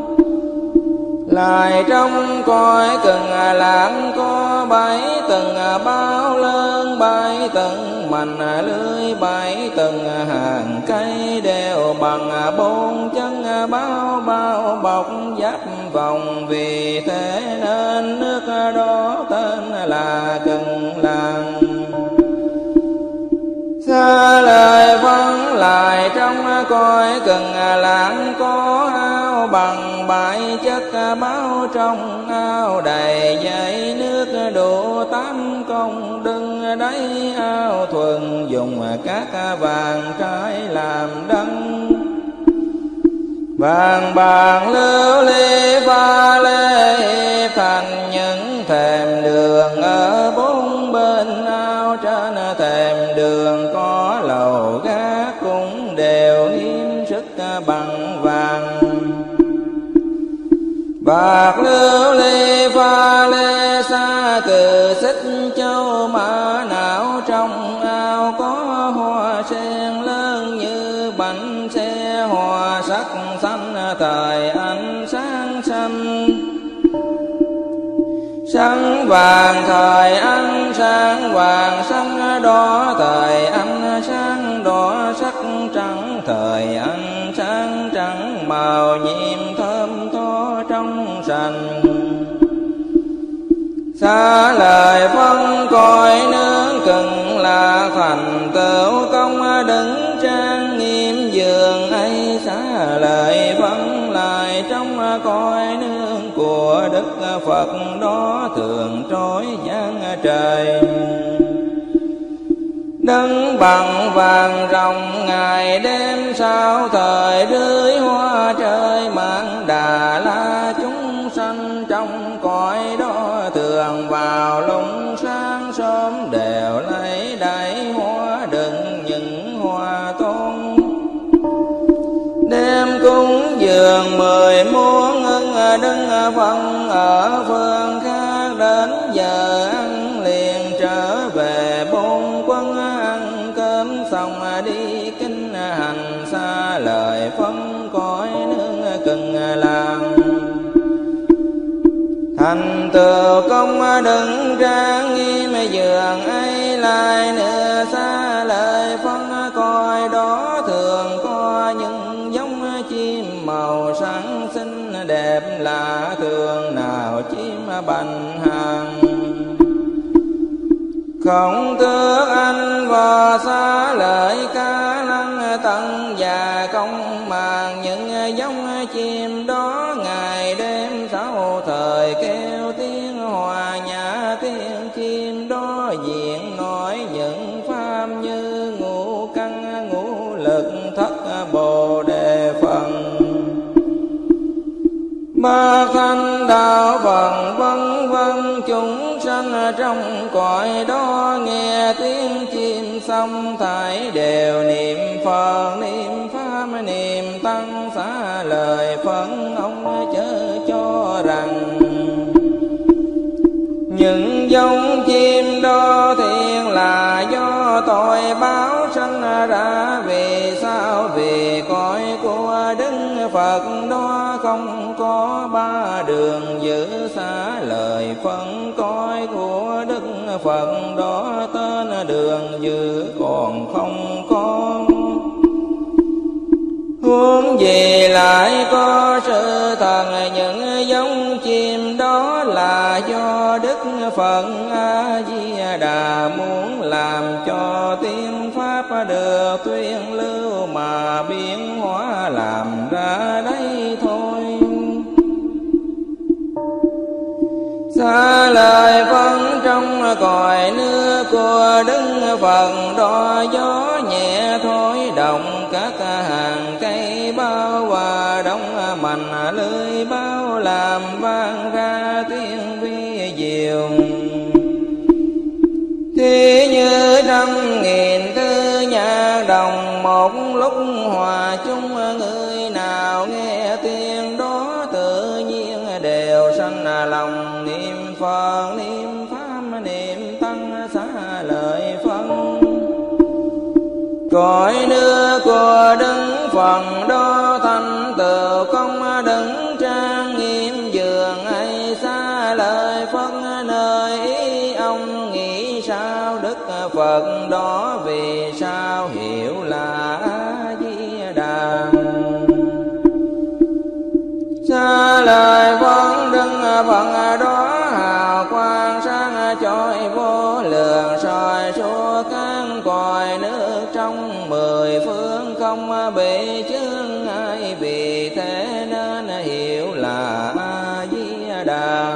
Lại trong cõi Cần Lãng có bảy tầng bao lớn, bảy tầng mành lưới, bảy tầng hàng cây đều bằng bốn chân bao bao bọc giáp vòng. Vì thế nên nước đó tên là Cần Lãng. Xa lời phân lại trong cõi Cần Lãng có ao bằng bảy chất báo, trong ao đầy dãy nước đủ tám công đừng đáy ao thuần dùng các vàng trái làm đăng. Vàng bạc lưu ly pha lê thành những bạc lưu ly pha lê xa cừ xích châu mã não, trong ao có hoa sen lớn như bánh xe, hoa sắc xanh thời ánh sáng xanh. Sáng vàng thời ánh sáng vàng, sáng đỏ thời ánh sáng đỏ, sắc trắng thời ánh sáng trắng, màu nhiệm thơm tho trong sành. Xa lời phân cõi nước cần là thành tựu công, đứng trang nghiêm giường ấy. Xa lời phân lại trong cõi nước của Đức Phật đó, thường trói giang trời. Đứng bằng vàng rồng ngày đêm, sao thời rưới hoa trời mang Đà La. Chúng sanh trong cõi đó thường vào lúc sáng sớm, đều lấy đầy hoa đựng những hoa tôn. Đêm cúng dường mười muỗng ưng, đứng phân ở phương khác. Đến giờ ăn liền trở về bốn quân, ăn cơm xong đi kinh hành. Xa lời phân cõi nước cần làm, thành tựu công đứng trang nghiêm giường ấy. Lại nữa xa lời phân cõi đó, thường có những giống chim màu sáng xinh đẹp lạ thường, nào chim bành hàng. Không tước anh vò xa lợi ca lăng tận và công màng, những giống chim đó ngày đêm sáu thời kêu tiếng hòa nhã. Tiếng chim đó diện nói những pháp như ngũ căn ngũ lực thất bồ đề phần, ba thanh đạo phần vân vân. Chúng sanh trong cõi đó nghe tiếng chim xong, thảy đều niệm Phật niệm pháp niệm tăng. Xá lời phân ông chớ cho rằng, những giống chim đó thiện là do tội báo sanh ra. Vì sao? Vì cõi của Đức Phật đó không có ba đường giữ. Xá lời phân cõi của Đức Phật đó, tên đường giữ còn không có. Huống gì lại có sự thần, những giống chim đó là do Đức Phật A Di Đà muốn làm cho tiếng pháp được tuyên lưu, mà biến hóa làm ra đây thôi. Xa lời phân trong cõi nước của Đức Phật đó, gió nhẹ thổi động các hàng cây bao, và đóng mành lưới bao làm vang ra tiếng vi diệu. Thì như trăm nghìn tư nhạc đồng, một lúc hòa chung. Người nào nghe tiếng đó tự nhiên đều sanh lòng niệm Phật niệm pháp niệm tăng. Xá lợi phân cõi nước của Đức Phật đó, thành tựu công đứng trang nghiêm giường ấy. Xá lợi phân nơi ý ông nghĩ sao? Đức Phật đó vì sao hiểu là A Di Đà. Xa lời phân Đức Phật đó, hào quang sáng chói vô lượng, soi suốt các cõi nước trong mười phương, không bị chướng ai. Vì thế nên hiểu là A Di Đà.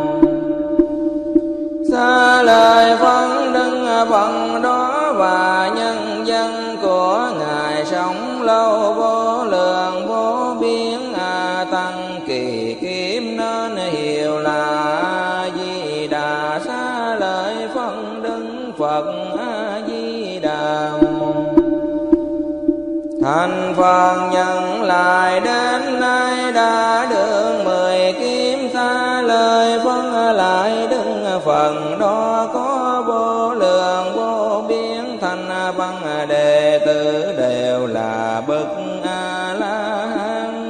Xa lời phân Đức Phật đó, và nhân dân của Ngài sống lâu vô lượng vô biên. A tăng kỳ kiếm nên hiểu là A Di Đà. Xa lời phân Đức Phật A Di Đà. Thành Phật nhận lại đến nay đã được mười kiếp, phần đó có vô lượng vô biên thành văn đệ tử đều là bậc A La Hán.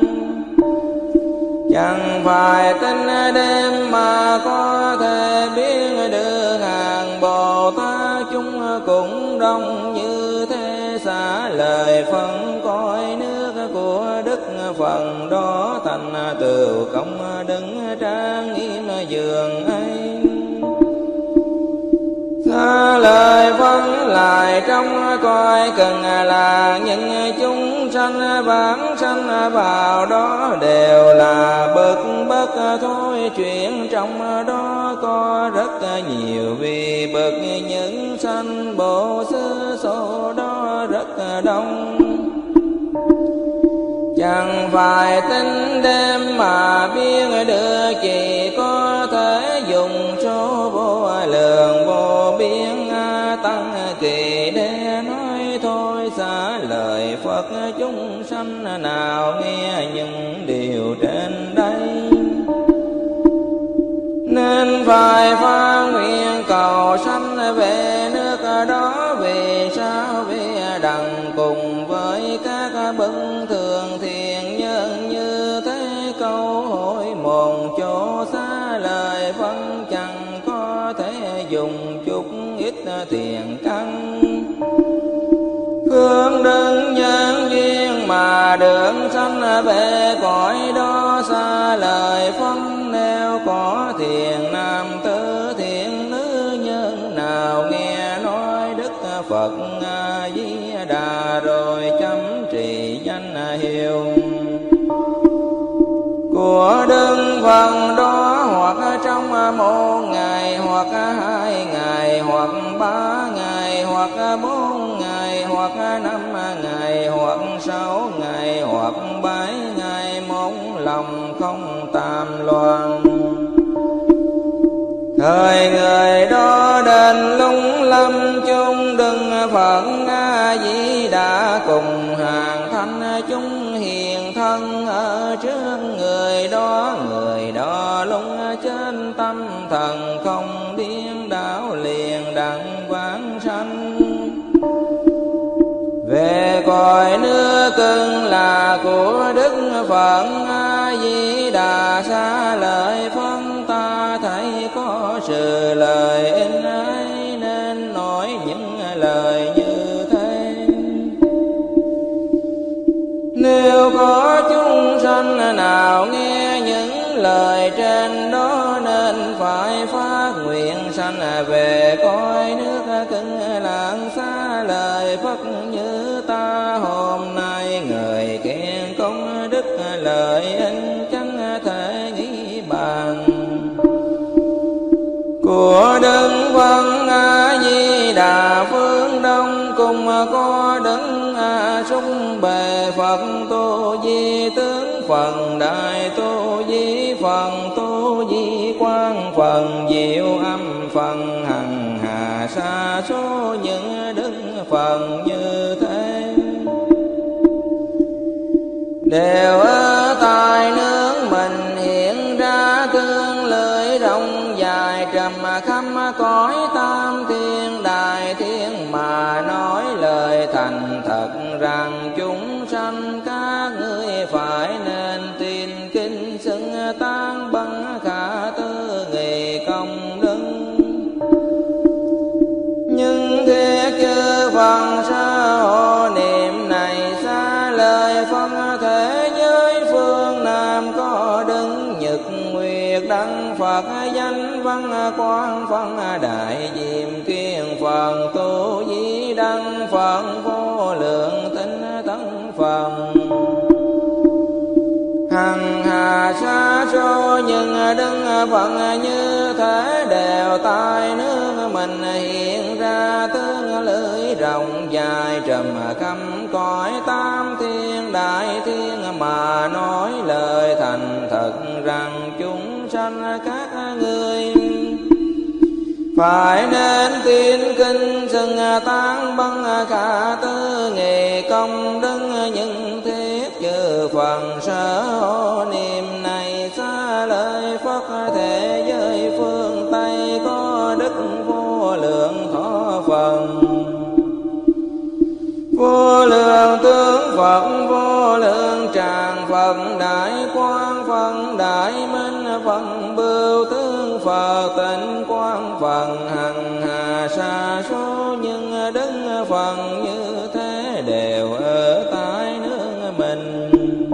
Chẳng phải tính đêm mà có thể biết được hàng Bồ Tát chúng cũng đông như thế, xả lời phân cõi nước của Đức Phần đó thành tựu công đứng trang nghiêm giường ấy. Xá lời phân lại trong cõi cần là những chúng sanh vãng sanh vào đó đều là bậc bất thôi chuyện, trong đó có rất nhiều vị bậc những sanh bộ xứ số đó rất đông. Chẳng phải tính đêm mà biết được, chỉ có thể dùng số vô lượng vô biên tăng kỳ để nói thôi. Xá lời Phật chúng sanh nào nghe những điều trên đây, nên phải phát nguyện cầu sanh về nước đó. Vì sao? Vì đặng cùng với các bậc thường thiện nhân như thế câu hỏi một chỗ. Xá lời phân chẳng có thể dùng chút ít thiện căn, phương đơn nhân duyên mà được sanh về cõi đó. Xá lời phân nếu có thiện nam tử thiện nữ nhân nào nghe nói Đức Phật A Di Đà rồi chấm trì danh hiệu của Đức Phật đó, hoặc trong một ngày, hoặc hai ngày, hoặc ba ngày, hoặc bốn ngày, hoặc năm ngày, hoặc sáu ngày, hoặc bảy ngày, một lòng không tam loạn. Thời người đó đến lung lâm chung đừng Phật A Di Đà cùng hàng thanh chúng hiền thân ở trước người đó. Người đó lung trên tâm thần không điên đảo liền đặng vãng sanh về cõi nước cưng là của Đức Phật A Di Đà. Xá lợi phân ta thấy có sự lời in ấy nên nói những lời như thế. Nếu có chúng sanh nào nghe những lời trên đó, nên phải phát nguyện sanh về cõi nước cưng lạng. Xá lời Phật như ta hôm nay người khen công đức lợi ích chẳng thể nghĩ bàn của Đức Phật A Di Đà. Phương Đông cùng có Đức A Sung Bề Phật Tu Di Tướng, phần Đại Tu Di, phần Tu Di Quang, phần Diệu Âm, phần Hằng Hà sa số những Đức Phật như thế. Đều ở tại nước mình hiện ra tương lưỡi rộng dài, trầm khắp cõi tam thiên đại thiên mà nói lời thành thật rằng chúng sanh các ngươi phải nên tin kinh xưng tán bằng khả tư nghị công đức. Nhưng thiết chư Phật sa hộ niệm này xa lời phân thế giới phương Nam có đứng nhật nguyệt đăng Phật danh văn quang phân đại diệm kiên Phật Tu Di đăng Phật vô lượng tinh tấn Phật hằng hà sa số nhưng Đức Phật như thế đều tại nước mình hiện ra tương lưỡi rộng dài trầm khắp cõi tam thiên đại thiên mà nói lời thành thật rằng chúng sanh các ngươi phải nên tin kinh xưng tán bằng khả tư nghị công đức. Những thiết chư Phật sở hộ niệm này xa lời Phật thế giới phương Tây có đại quang phần đại minh phần bưu tướng Phật tịnh quang phần hằng hà sa số nhưng đứng phần như thế đều ở tại nước mình.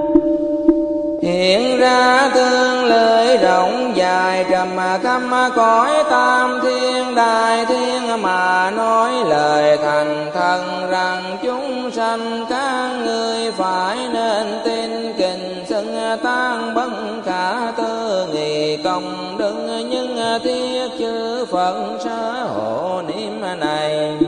Hiện ra tương lợi rộng dài trầm khắp cõi tam thiên đại thiên mà nói lời thành thần rằng chúng sanh các ngươi phải nên tin kính xưng tan bất khả tư nghị công đức nhưng thiết chư Phật sa hộ niệm này.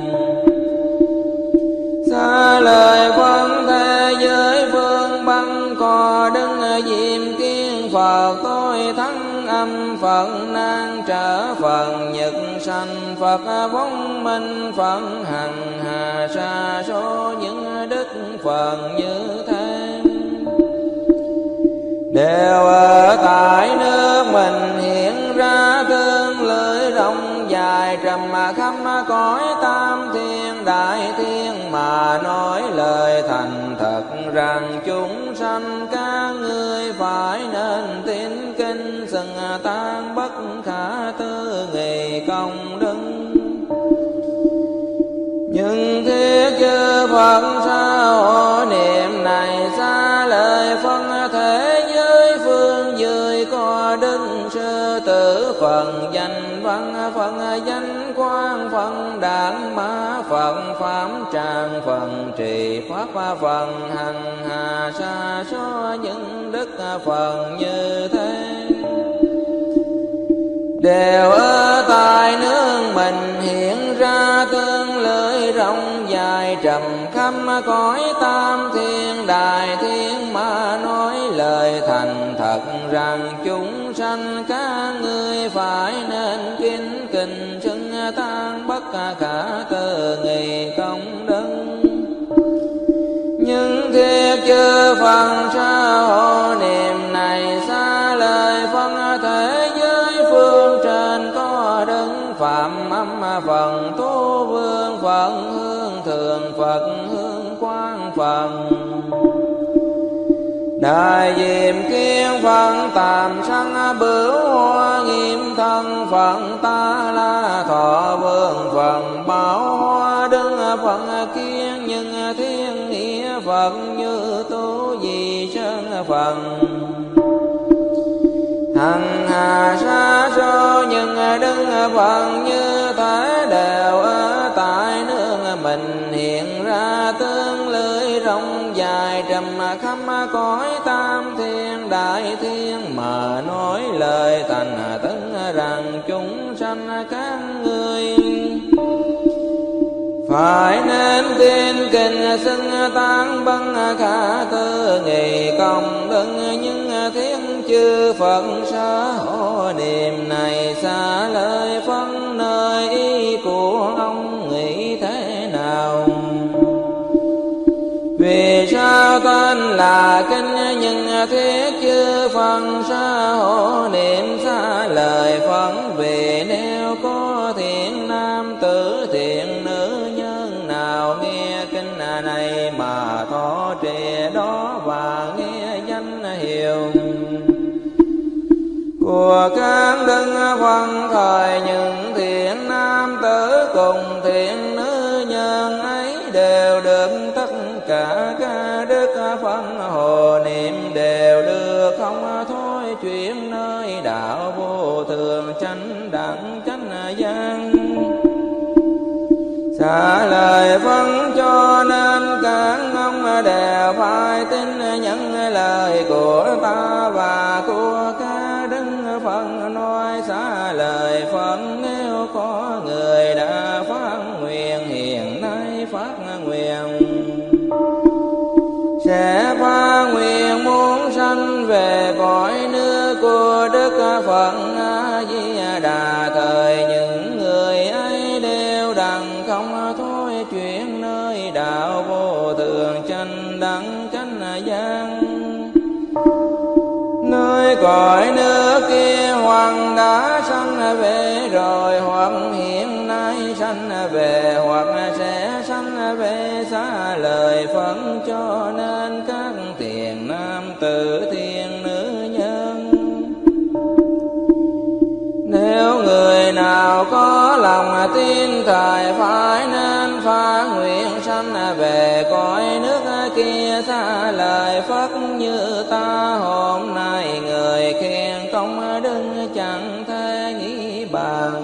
Xa lời phân thế giới phương băng cò đứng diêm kiến Phật tôi thắng âm Phật nan trở phần nhật sanh Phật vong minh Phật hằng hà sa số những đức phần như thế đều ở tại nước mình. Hiện ra tương lợi rộng dài trầm khắp cõi tam thiên đại thiên mà nói lời thành thật rằng chúng sanh các ngươi phải nên tín kinh xưng tan bất khả tư nghị công đức nhưng thiết chư Phật sa hộ niệm này. Xa lời phân thế giới phương dưới có đức sư tử phần danh văn phần danh quang phần đản mã phần pháp tràng phần trì pháp phần hằng hà sa số những đức phần như thế đều ở tại nước mình. Hiện ra tương lợi rộng dài trầm khắp cõi tam thiên đại thiên mà nói lời thành thật rằng chúng sanh các ngươi phải nên kính kính xưng tan bất khả tư nghị công đức nhưng thiết chư Phật sa hộ niệm này. Xa lời phân thế giới phương trên có đứng phạm âm phần tu vương Phật hương thường Phật hương quang phần đại diệm kiến Phật tạm sanh bửu hoa nghiêm thân Phật ta la thọ vương Phật bảo hoa đứng Phật kiến nhưng thiên nghĩa Phật như tu di sơn Phật hằng hà sa số nhưng đứng Phật như thế đều ở tại nước mình. Hiện ra tương lợi rộng dài trầm khắp cõi tam thiên đại thiên mà nói lời thành tấn rằng chúng sanh các ngươi phải nên tin kinh xưng tan băng khả tư nghị công đức nhưng thiên chư Phật sa hộ niệm này. Xa lời phân nơi ý của ông nghĩ thế nào vì sao tên là kinh nhưng thiết chư Phật sa hộ niệm. Xa lời phân vì nếu có thiện nam tử thiện nữ nhân nào nghe kinh này mà thọ trì đó và nghe danh hiệu của các đức Phật thời những thiện nam tử cùng thiện nữ nhân ấy đều được tất cả các đức Phật hộ niệm đều được không thôi chuyển nơi đạo vô thường chánh đẳng chánh giác. Xa lời phân cho nên các ông đều phải tin những lời của ta và của các đức Phật nói. Xa lời Phật nếu có người đã phát nguyện hiện nay phát nguyện sẽ phát nguyện muốn sanh về cõi nước của Đức Phật A Di Đà. Thời những người ấy đều đặng không thôi chuyển nơi đạo vô thường chánh đẳng chánh giác. Nơi cõi nước kia hoặc đã sanh về rồi hoặc hiện nay sanh về hoặc sẽ sanh về. Xa lời Phật cho nên các thiện nam tử thiện lòng tin thời phải nên phá nguyện sanh về cõi nước kia xa lời Phật như ta hôm nay người khen công đức chẳng thể nghĩ bằng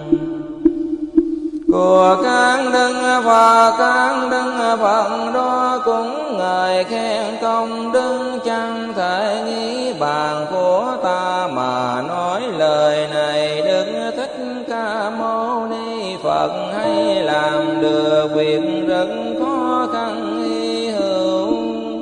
của các đức và các đức Phật đó cũng người khen công đức chẳng thể nghĩ bàn của ta mà nói lời này Đức Thích Ca Mâu Ni Phật hay làm được việc rất khó khăn hy hữu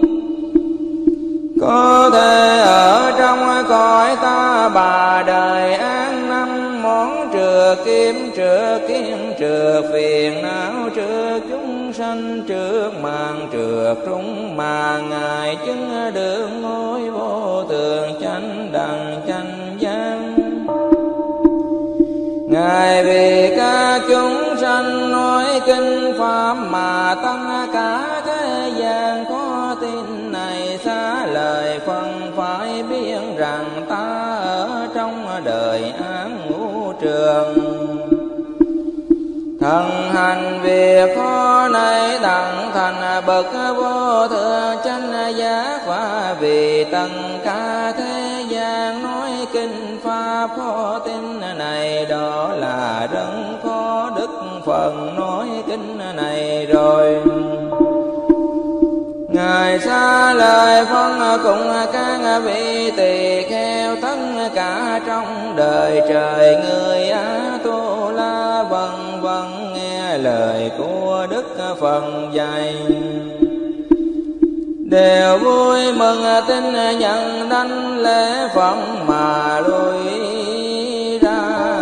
có thể ở trong cõi ta bà đời an năm món trừ kiếm trừ kiếm trừ phiền não trừ chúng sanh trước màn trừ trung mà ngài chứng được ngôi vô thường chánh đẳng chánh giác. Ngài vì các chúng sanh nói kinh pháp mà tất cả thế gian có tin này xá lời phân phải biết rằng ta ở trong đời án ngũ trường thần hành việc khó này đặng thành bậc vô thượng chánh giác và vì tất cả thế gian nói kinh pháp khó tin này đó là rất khó đức phần nói kinh này rồi. Ngài xa lời phân cùng các vị tỳ kheo tất cả trong đời trời người Á Tu La vân vân nghe lời của Đức Phật dạy đều vui mừng tin nhận đảnh lễ Phật mà lui ra.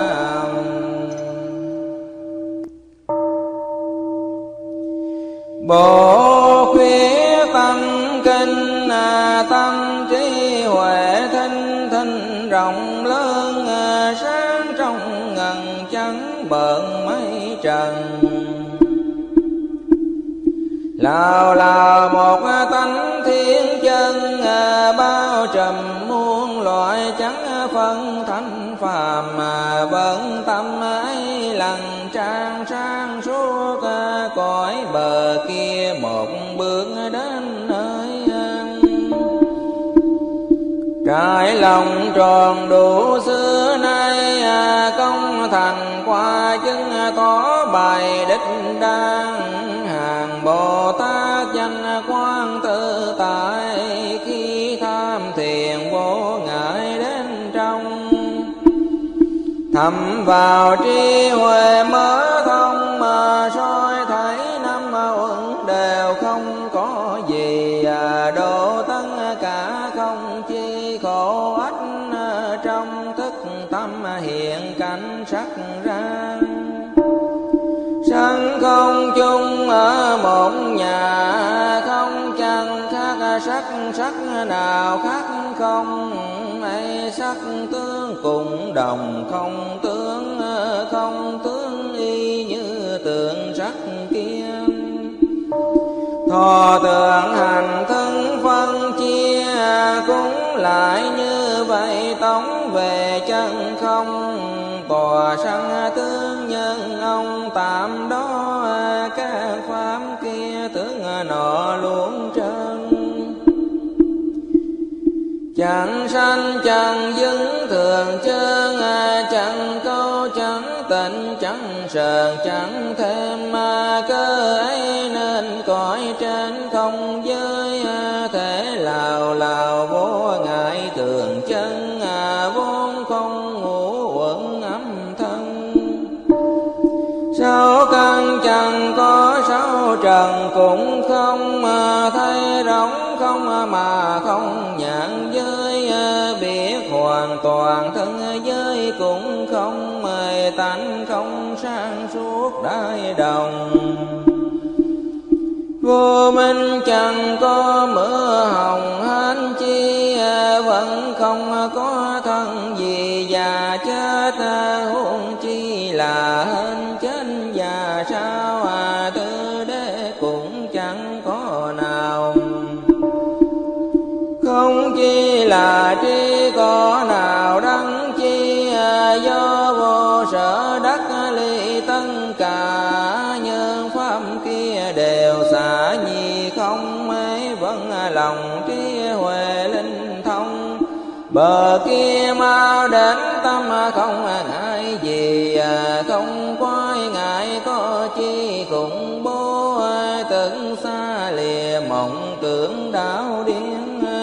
Bộ khuyết tâm kinh tâm trí huệ thinh thinh rộng lớn sáng trong ngần trắng bợn mây trần lao lao một tánh thiên chân bao trùm muôn loại trắng phân thanh phàm mà vẫn tâm ấy lần trang sang suốt cõi bờ kia một bước đến nơi an trải lòng tròn đủ xưa nay công thành qua chứng có bài đích đang hàng Bồ Tát danh quan tự tại khi tham thiền vô ngại đến trong thầm vào trí huệ mở thông mà soi thấy năm uẩn đều không có gì độ tất cả không chi khổ ách trong thức tâm hiện cảnh sắc ra sanh không chung ở một nhà không chẳng khác sắc sắc nào khác không ấy sắc tướng cùng đồng không tướng không tướng y như tượng sắc kia thọ tưởng hành thân phân chia cũng lại như vậy tống về chân không tòa sanh tướng nhân ông tạm đó các pháp kia tướng nọ luôn trơn chẳng sanh chẳng dứng thường chân chẳng câu chẳng tịnh chẳng sờn chẳng thêm mà cơ ấy nên cõi trên không giới thể lào lào vô ngại thường chân vốn không ngủ uẩn âm thân sáu căn chẳng có sáu trần cũng không mà thấy rỗng không mà không nhãn giới biết hoàn toàn thân giới cũng không mời tánh không sang suốt đại đồng vô minh chẳng có mưa hồng hán chi vẫn không có thân gì già chết huống chi là hên chết già sao à tư đế cũng chẳng có nào không chi là tri có nào đắng chi do vô sở đắc ly bờ kia mau đến tâm không ngại gì, không quay ngại có chi khủng bố, từng xa lìa mộng tưởng đảo điên.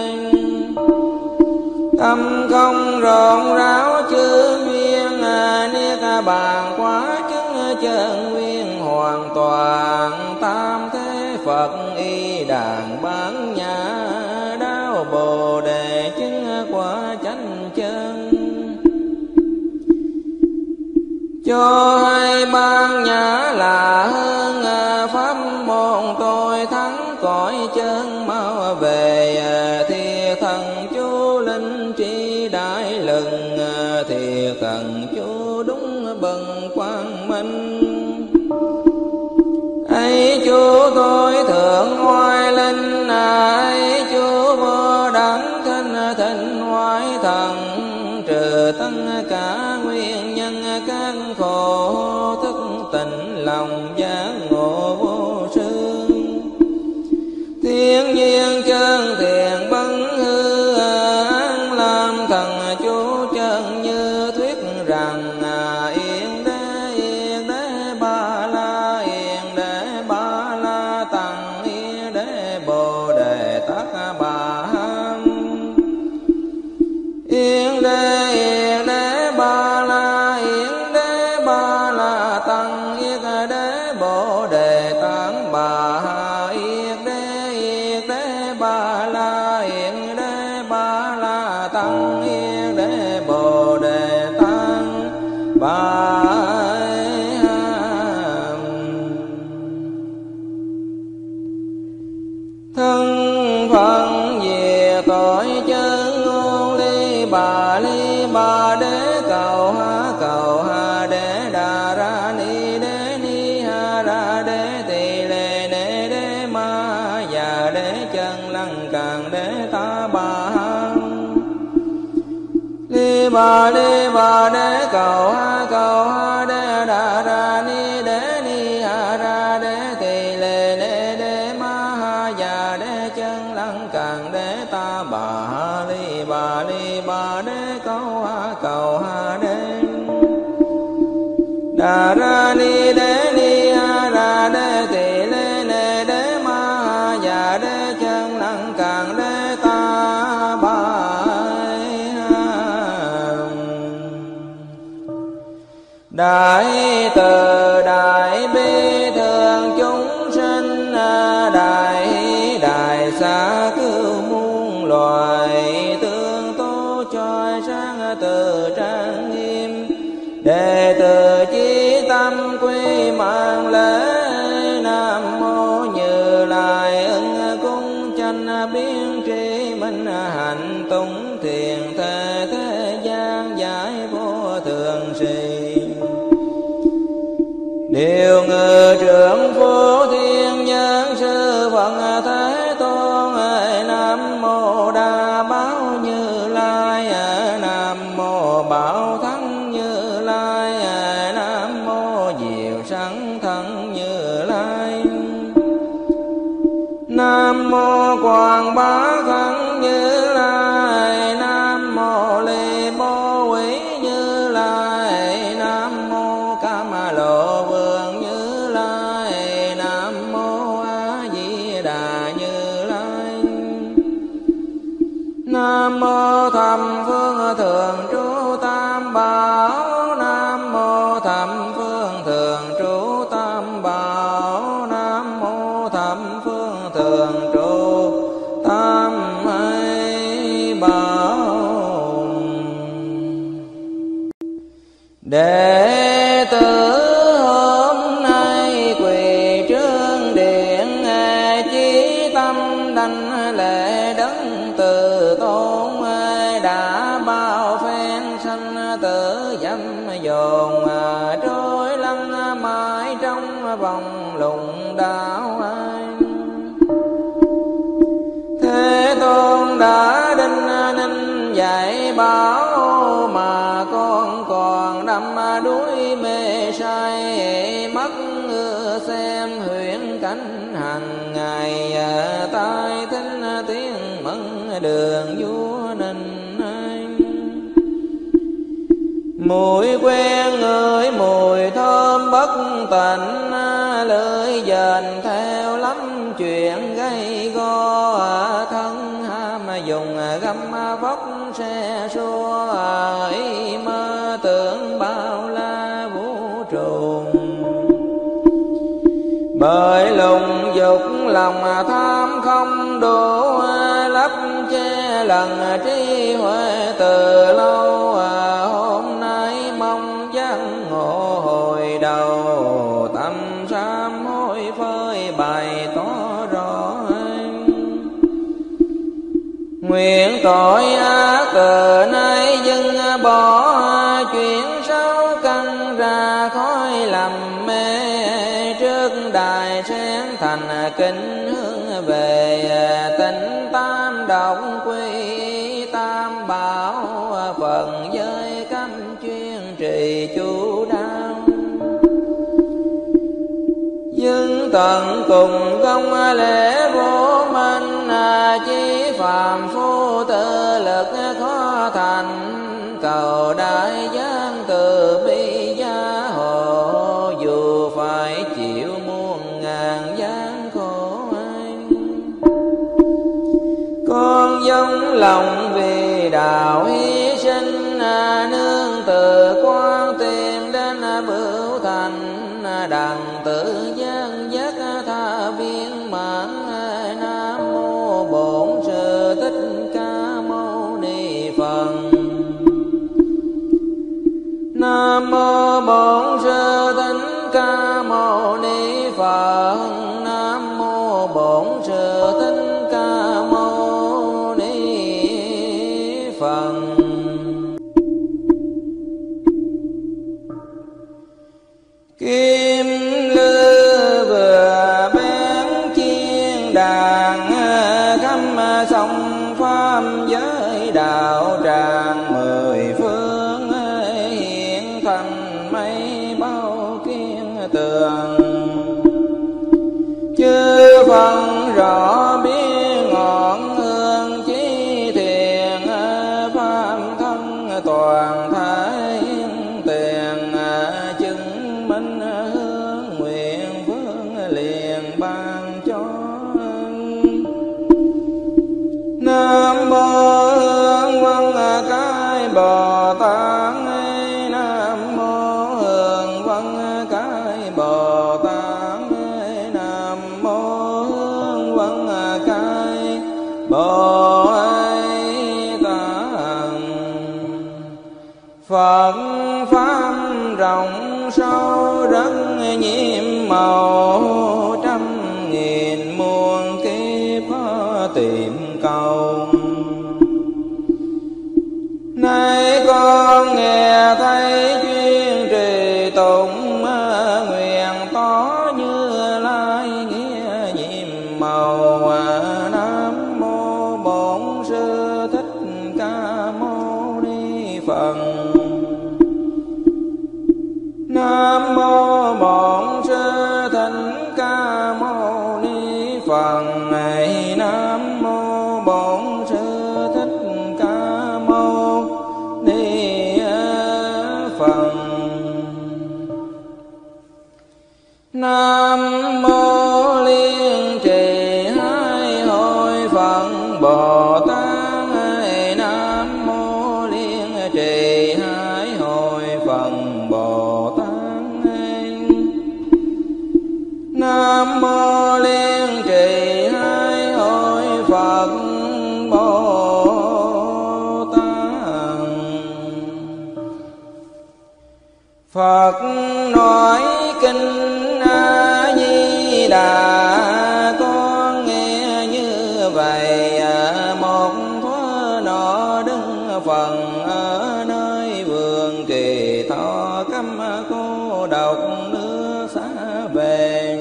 Tâm không rộn ráo chư nguyên, niết bàn quá chứng chân nguyên hoàn toàn. Tam thế Phật y đàn bán nhã, đáo Bồ Đề chứng quả chánh chân. Cho hai ban nhã là hơn pháp môn tôi thắng cõi chân mau về. Thiệt thần chú linh trí đại lừng, thiệt thần chú đúng bần quang minh. Ấy chú tôi thượng oai linh, ấy chú vô đẳng thanh thịnh hoài thần. Trừ tất cả nguyên nhân các khổ, thức tỉnh lòng giác ngộ vô sư. Thiên nhiên chân thiện bấn hư, an làm thần chú chân như thuyết rằng. Yên đế yên đế ba la, yên đế ba la tăng, yên đế bồ đề tát bà ham. Yên đế yên đế ba la, yên đế ba la tăng, yên đế bồ đề tát bà ha. Yên đế yên đế ba la, yên đế ba la tăng, yên đế bồ đề tát bà. Thân phận về tội chân ngôn ly bà ly bà đế cầu ha cầu ha đế đà ra ni đế ni ha ra đế tỳ lê nê đế ma già đế chân lăng càng đế ta bà ha. Ly bà ly bà đế cầu ha cầu ha đế đà ra ni đế ni ha ra đế tỳ lê nê đế ma ha già đế chân lăng càng đế ta bà ha. Ly bà ly bà đế cầu ha cầu ha đế đà ra ni đế ni ha ra đế tỳ lê nê đế ma ha già đế chân lăng càng đế ta bà. Đại từ đại bi thường chúng sinh, đại đại xa cứu muôn loài. Tương tố choi sáng từ trang nghiêm, đệ tử chí tâm quy mạng lễ. Nam mô Như Lai ưng cung chánh biến tri minh, hạnh tùng thiền thế thế gian giải vô thường sĩ. Điều ngự trưởng phổ thiên nhân sư Phật Thế Tôn. Nam mô Đa Bảo Như Lai, Nam mô Bảo Thắng Như Lai, Nam mô Diệu Sẵn Thân Như Lai, Nam mô Quảng Bá Thân Như Lai, Nam mô Ly Bố Quý Như Lai, Nam mô Cam Lộ Vương Như Lai, Nam mô A Di Đà Như Lai, Nam mô Thầm Phương Thường Trú Tam Bảo, Nam mô Thầm Phương Thường Trú Tam Bảo, Nam mô Thầm Phương Thường Trú Tam Bảo. Đệ tử hôm nay quỳ trước điện, chí tâm đảnh lễ đấng từ tôn. Đã bao phen sanh tử dâm dồn, trôi lăn mãi trong vòng lùng đạo. Thế Tôn đã đinh ninh dạy bảo, mà con còn đắm đuối mê say. Mắt xem huyễn cảnh hàng ngày, tai thính tiếng mừng đường vua ninh. Mùi quen ngửi mùi thơm bất tịnh, lưỡi dền theo lắm chuyện gây go. Thân ham dùng găm vóc xe xua, ý mơ tưởng bao la vũ trụ. Bởi lùng dục lòng tham không đủ, lấp che lần trí huệ từ lâu. Hôm nay mong giác ngộ hồi đầu, tâm sám hối phơi bày tỏ rõ. Nguyện tội ác từ nay dừng bỏ, chuyển sáu căn ra khói lầm mê. Trước đài sáng thành kính hướng về, tịnh tam động quy tam bảo. Phần giới cấm chuyên trì chú đáo, nhưng tận cùng công lễ vô minh. Chí phàm phu tự lực khó thành, cầu đại giang từ bi gia hộ. Dù phải chịu muôn ngàn gian khổ, con dâng lòng vì đạo hy sinh. Nương từ quan tìm đến bửu thành, đặng tự gian giác tha viên mãn. Nam mô Bổn Sư Thích Ca Mâu Ni Phật. Nam mô Bổn Sư Thích Ca Mâu Ni Phật. Nam mô Bổn Sư Thích Ca Mâu Ni Phật. Kim lư vừa bén chiên đàn, khắp sông pháp giới đạo tràng. Mười phương hiện thành mây bao kiên tường, chư phân rõ biết ngọn hương chí thiền. Pháp thân toàn thái tiền, chứng minh hướng nguyện phương liền ban cho. Nam mô Hương Văn Cái Bồ Tát. Nam mô Hương Văn Cái Bồ Tát. Nam mô Hương Văn Cái Bồ Tát. Phật pháp rộng sâu rất nhiệm màu, trăm nghìn muôn kiếp tìm cầu. Nay con nghe thấy chuyên trì tụng, nguyện tỏ Như Lai nghĩa nhiệm màu. Nam mô Bổn Sư Thích Ca Mâu Ni Phật. Nam mô Bổn Sư Thích Ca Mâu Ni Phật. Này Nam mô Bổn Sư Thích Ca Mâu Ni Phật. Nam mô Liên Trì Hai Hội Phật Bồ Tát. Nam mô Liên Trì Hai Hội Phật Bồ Tát. Nam mô Liên Trì Hai Hội Phật Bồ Tát. Phật nói kinh A Di Đà, con nghe như vậy. Một thuở nọ đứng phần ở nơi vườn Kỳ Thọ, câm cô độc nước xa về.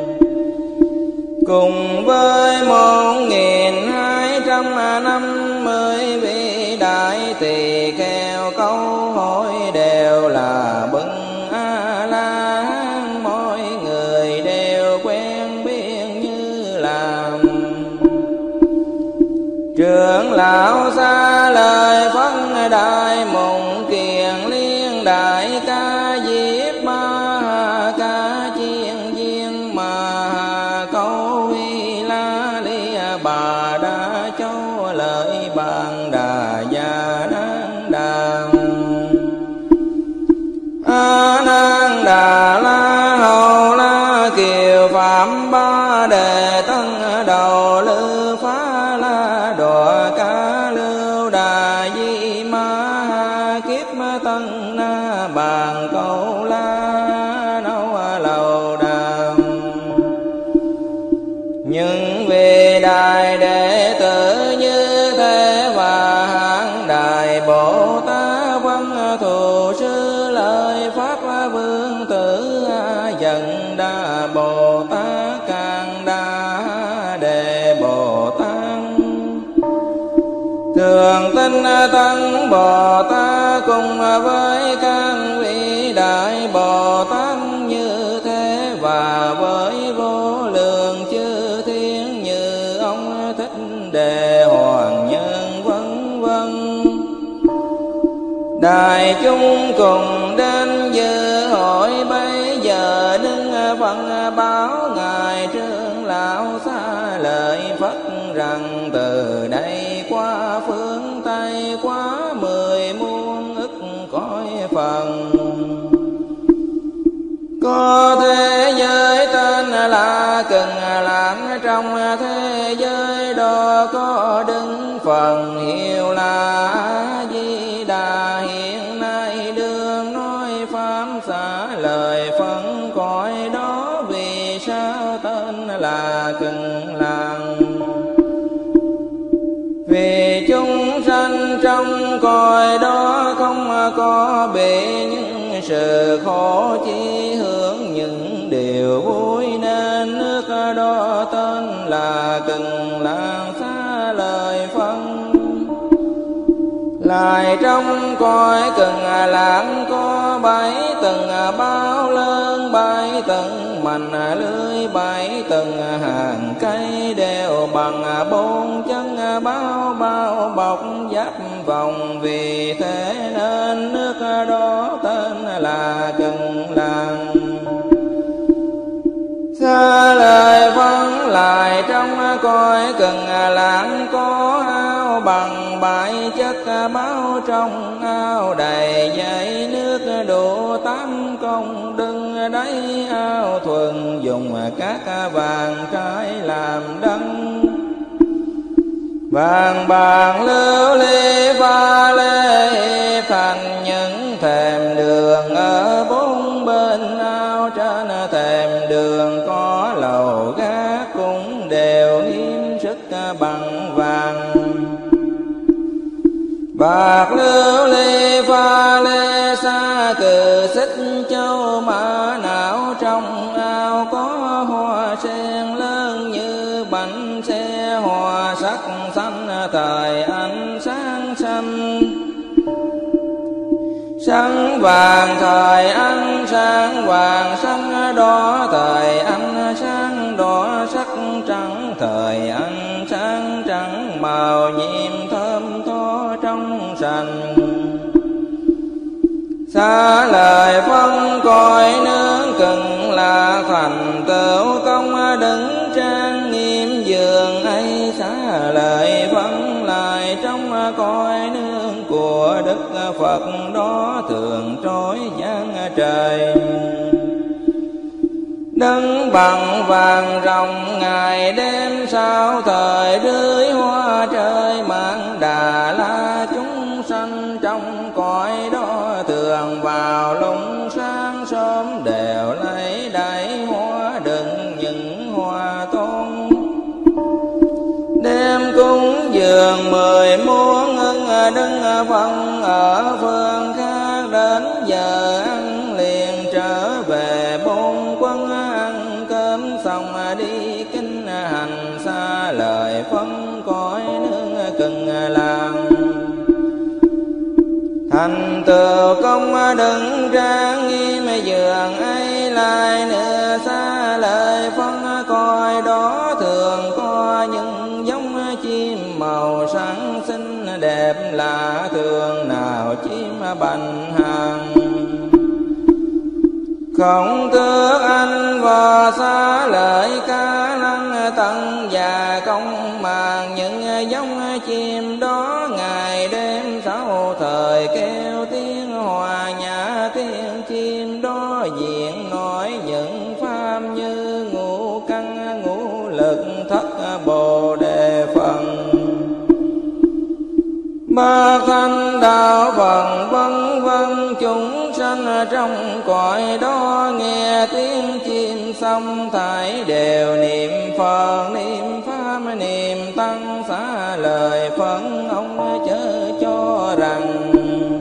Cùng với một nghìn hai trăm năm mươi vị đại tỳ kheo, câu hỏi đều là bưng A La Hán. Mỗi người đều quen biết như làm. Trưởng lão xa lời phân đại mộng kiền liên thân na bàn câu la nấu lầu đàm. Nhưng vì đại đệ tử như thế và hạng đại Bồ Tát văn thù sư lợi pháp vương tử dần đa Bồ Tát càng đa đề Bồ Tát thường tinh tăng Bồ Tát cùng với các vị đại Bồ Tát như thế và với vô lượng chư thiên như ông Thích Đề Hoàng Nhân vân vân. Đại chúng cùng đến dự hội bây giờ đứng phân báo ngài trưởng lão xa lời Phật rằng từ đây qua phương Tây quá mười muôn ức cõi phần có thế giới tên là Cần Lãng. Trong thế giới đó có đứng phần hiệu là A Di Đà. Hiện nay đương nói pháp xả lời phân cõi đó. Vì sao tên là Cần Lãng? Vì chúng sanh trong cõi đó không có bị những sự khổ, chi hướng những điều vui, nên nước đó tên là Cần Lãng xá lời phân. Lại trong cõi Cần Lãng có bảy tầng bao lớn, bảy tầng mành lưới, bảy tầng hàng cây đều bằng bốn chân bao bao bọc giáp vòng. Vì thế nên nước đó tên là Cần Lãng xá lời phân. Lại trong cõi Cần Lãng có ao bằng bảy chất báo, trong ao đầy dãy nước đủ tám công đừng đáy ao thuần dùng các vàng trái làm đăng. Vàng bạc lưu ly pha lê thành những thềm đường ở bốn bên ao. Trên thềm đường có lầu gác cũng đều hiếm sức bằng vàng. Bạc lưu ly pha lê xa cừ xích châu mã não. Trong ao có hoa sen lớn như bánh xe, hoa sắc xanh thời ánh sáng xanh. Sáng vàng thời ánh sáng vàng, sáng đỏ thời ánh sáng đỏ, sắc trắng thời ánh sáng trắng, màu nhiệm thơm tho trong sành. Xá lời phân cõi nước Cần là thành tựu công đứng trang nghiêm giường ấy. Xá lời phân lại trong cõi nước của Đức Phật đó thường trối giang trời. Đứng bằng vàng rồng ngày đêm sao thời rưới hoa trời mang Đà La. Chúng sanh trong cõi đó thường vào lúc sáng sớm đều lấy đầy hoa đựng những hoa tôn. Đêm cúng dường mười muôn ưng đứng phân ở phương khác. Đến giờ ăn liền trở về bốn quân ăn cơm xong đi kinh hành. Xa lời phân cõi nước Cần Lãng thành tựu công đứng trang nghiêm giường ấy. Lại nữa xa lời phân cõi đó thường có những giống chim màu sáng xinh đẹp lạ thường, nào chim bành hàng không tước anh và xa lợi ca lăng tận và công màng. Những giống chim đó ngày đêm sáu thời kêu tiếng hòa nhã, tiếng chim đó diện nói những pháp như ngũ căn ngũ lực thất bồ đề phần ba thanh đạo phần vân vân. trong cõi đó nghe tiếng chim xong thải đều niệm Phật niệm Pháp niệm Tăng xá lời phấn ông chớ cho rằng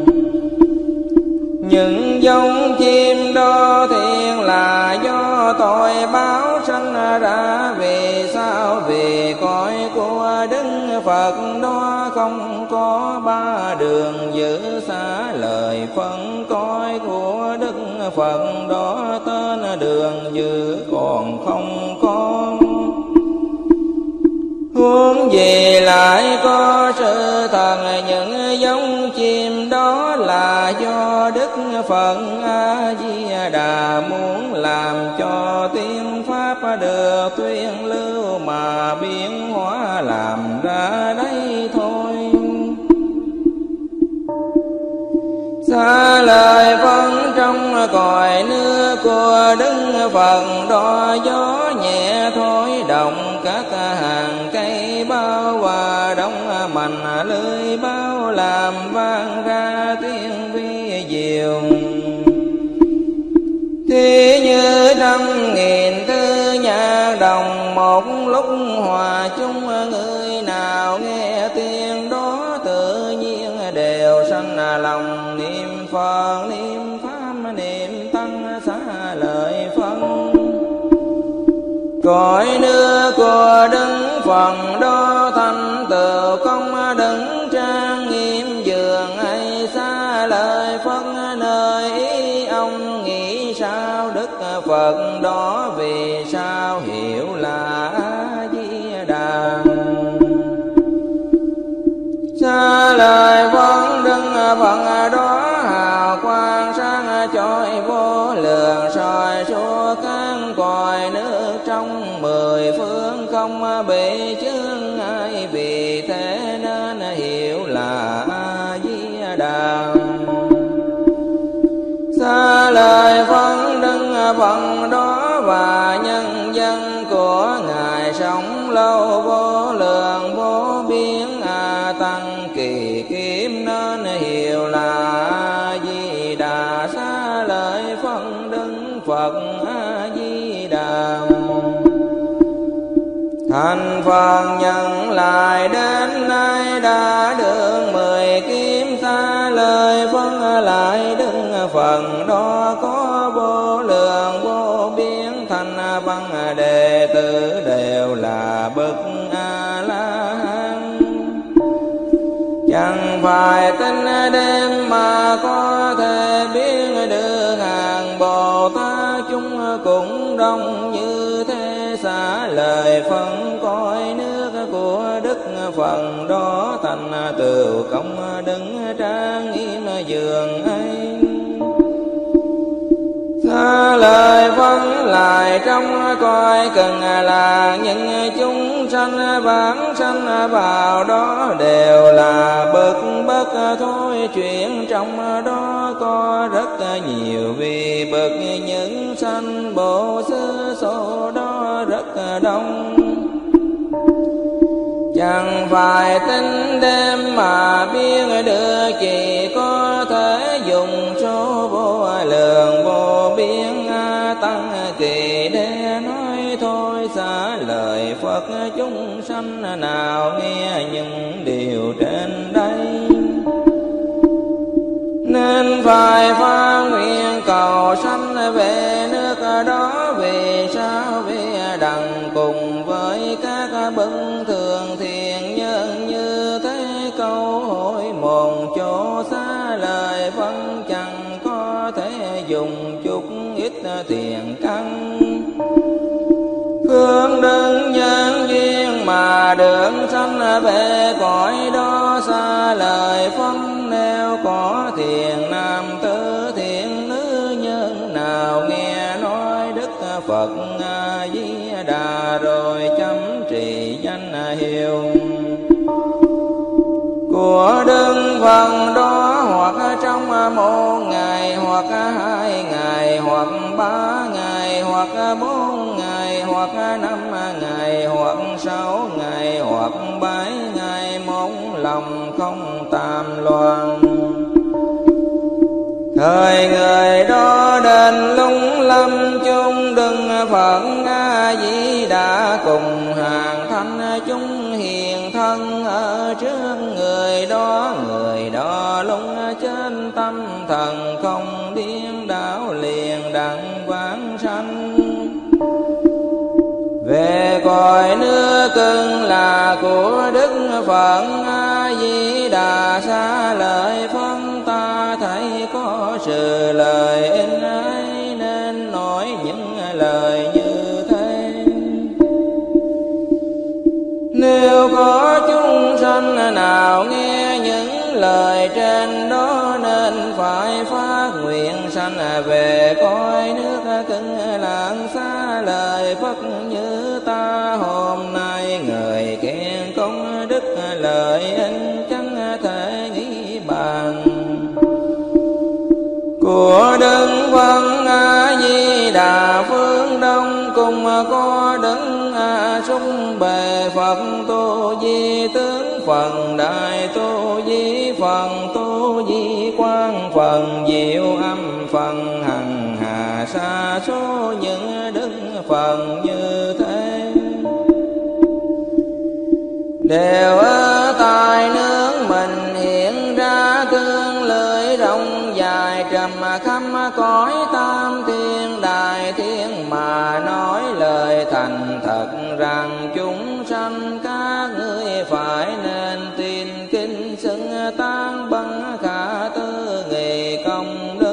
những giống chim đó thiện là do tội báo sanh ra. Vì sao? Vì cõi của Đức Phật đó không có ba đường giữ xá lời phân. Cõi của Đức Phật đó tên đường giữ còn không có. Huống gì lại có sự thật những giống chim đó là do Đức Phật A Di Đà muốn làm cho tiếng pháp được tuyên lưu mà biến hóa làm ra đây thôi. Xa lời phân trong cõi nước của Đức Phật đó gió nhẹ thổi động các hàng cây bao hòa đông mạnh lưới bao làm vang ra tiếng vi diệu. Thì như trăm nghìn tư nhạc đồng một lúc hòa chung, người nào nghe tiếng đó tự nhiên đều sanh lòng niệm Phật niệm Pháp niệm Tăng xá lợi phân. Cõi nước của Đức Phật đó thành tựu công đứng trang nghiêm giường ấy xá lợi Phật nơi ý ông nghĩ sao? Đức Phật đó vì sao hiểu là A Di Đà. Xá lợi Phật Đức Phật đó hào quang sáng chói vô lượng soi suốt các cõi nước trong mười phương không bị chướng ai. Vì thế nên hiểu là A Di Đà. Xá lợi Phật Đức Phật đó và nhân dân của Ngài sống lâu vô lượng vô biên a tăng kỳ kiếm nên hiểu là A Di Đà. Xá lợi Phật Đức Phật A Di Đà. Thành Phật nhận lại đến nay đã được mười kiếm. Xá lợi Phật lại Đức Phật đó có vô lượng vô biên thành văn đệ tử đều là bậc A La Hán. Chẳng phải tính đêm mà có thể biết được hàng Bồ Tát chúng cũng đông như thế. Xá lời phân cõi nước của Đức Phật đó thành tựu công đứng trang nghiêm giường ấy. Xá lợi Phật lại trong cõi cần là những chúng sanh vãng sanh vào đó đều là bậc bất thôi. Chuyện trong đó có rất nhiều vì bậc những sanh bộ xứ số đó rất đông. Chẳng phải tính đêm mà biết được, chỉ có thể dùng số vô lượng vô biên a tăng kỳ để nói thôi. Xá lời Phật chúng sanh nào nghe những điều trên đây nên phải phát nguyện cầu sanh về nước đó. Vì sao? Vì đặng cùng với các bậc thường thiện nhân như thế câu hỏi một chỗ. Xá lời phân chẳng có thể dùng chút ít tiền căn phương đơn nhân duyên mà được sanh về cõi đó. Xá lời phân nếu có thiện nam tử thiện nữ nhân nào nghe nói Đức Phật A Di Đà rồi chấm trì danh hiệu của Đức Phật đó, hoặc trong một ngày, hoặc hai ngày, hoặc ba ngày, hoặc bốn ngày, hoặc năm ngày, hoặc sáu ngày, hoặc bảy ngày, một lòng không tam loạn. Thời người đó Phật A Di Đà cùng hàng thanh chúng hiền thân ở trước người đó, người đó lung trên tâm thần không điên đảo liền đặng vãng sanh. Về cõi nước cưng là của Đức Phật A Di Đà, xa lời phân ta thấy có sự lời in ấy nên nói những lời như thế. Nếu có chúng sanh nào nghe những lời trên đó nên phải phát nguyện sanh về cõi nước cưng lạng, xa lời Phật như ta hôm nay. Người khen công đức lời anh chẳng thể nghĩ bàn của Đức Phật A Di Đà. Phương Đông cùng có Đức A Sung Bề Phật Tu Di Tướng, phần Đại Tu Di, phần Tu Di Quang, phần Diệu Âm, phần Hằng Hà sa số những đức phần như thế. Đều ở tại nước mình hiện ra tương lưỡi rộng dài, trầm khắp cõi tam thiên đại thiên mà nói lời thành thật rằng chúng sanh các ngươi phải nên tin kinh xưng tán bằng khả tư nghị công đức.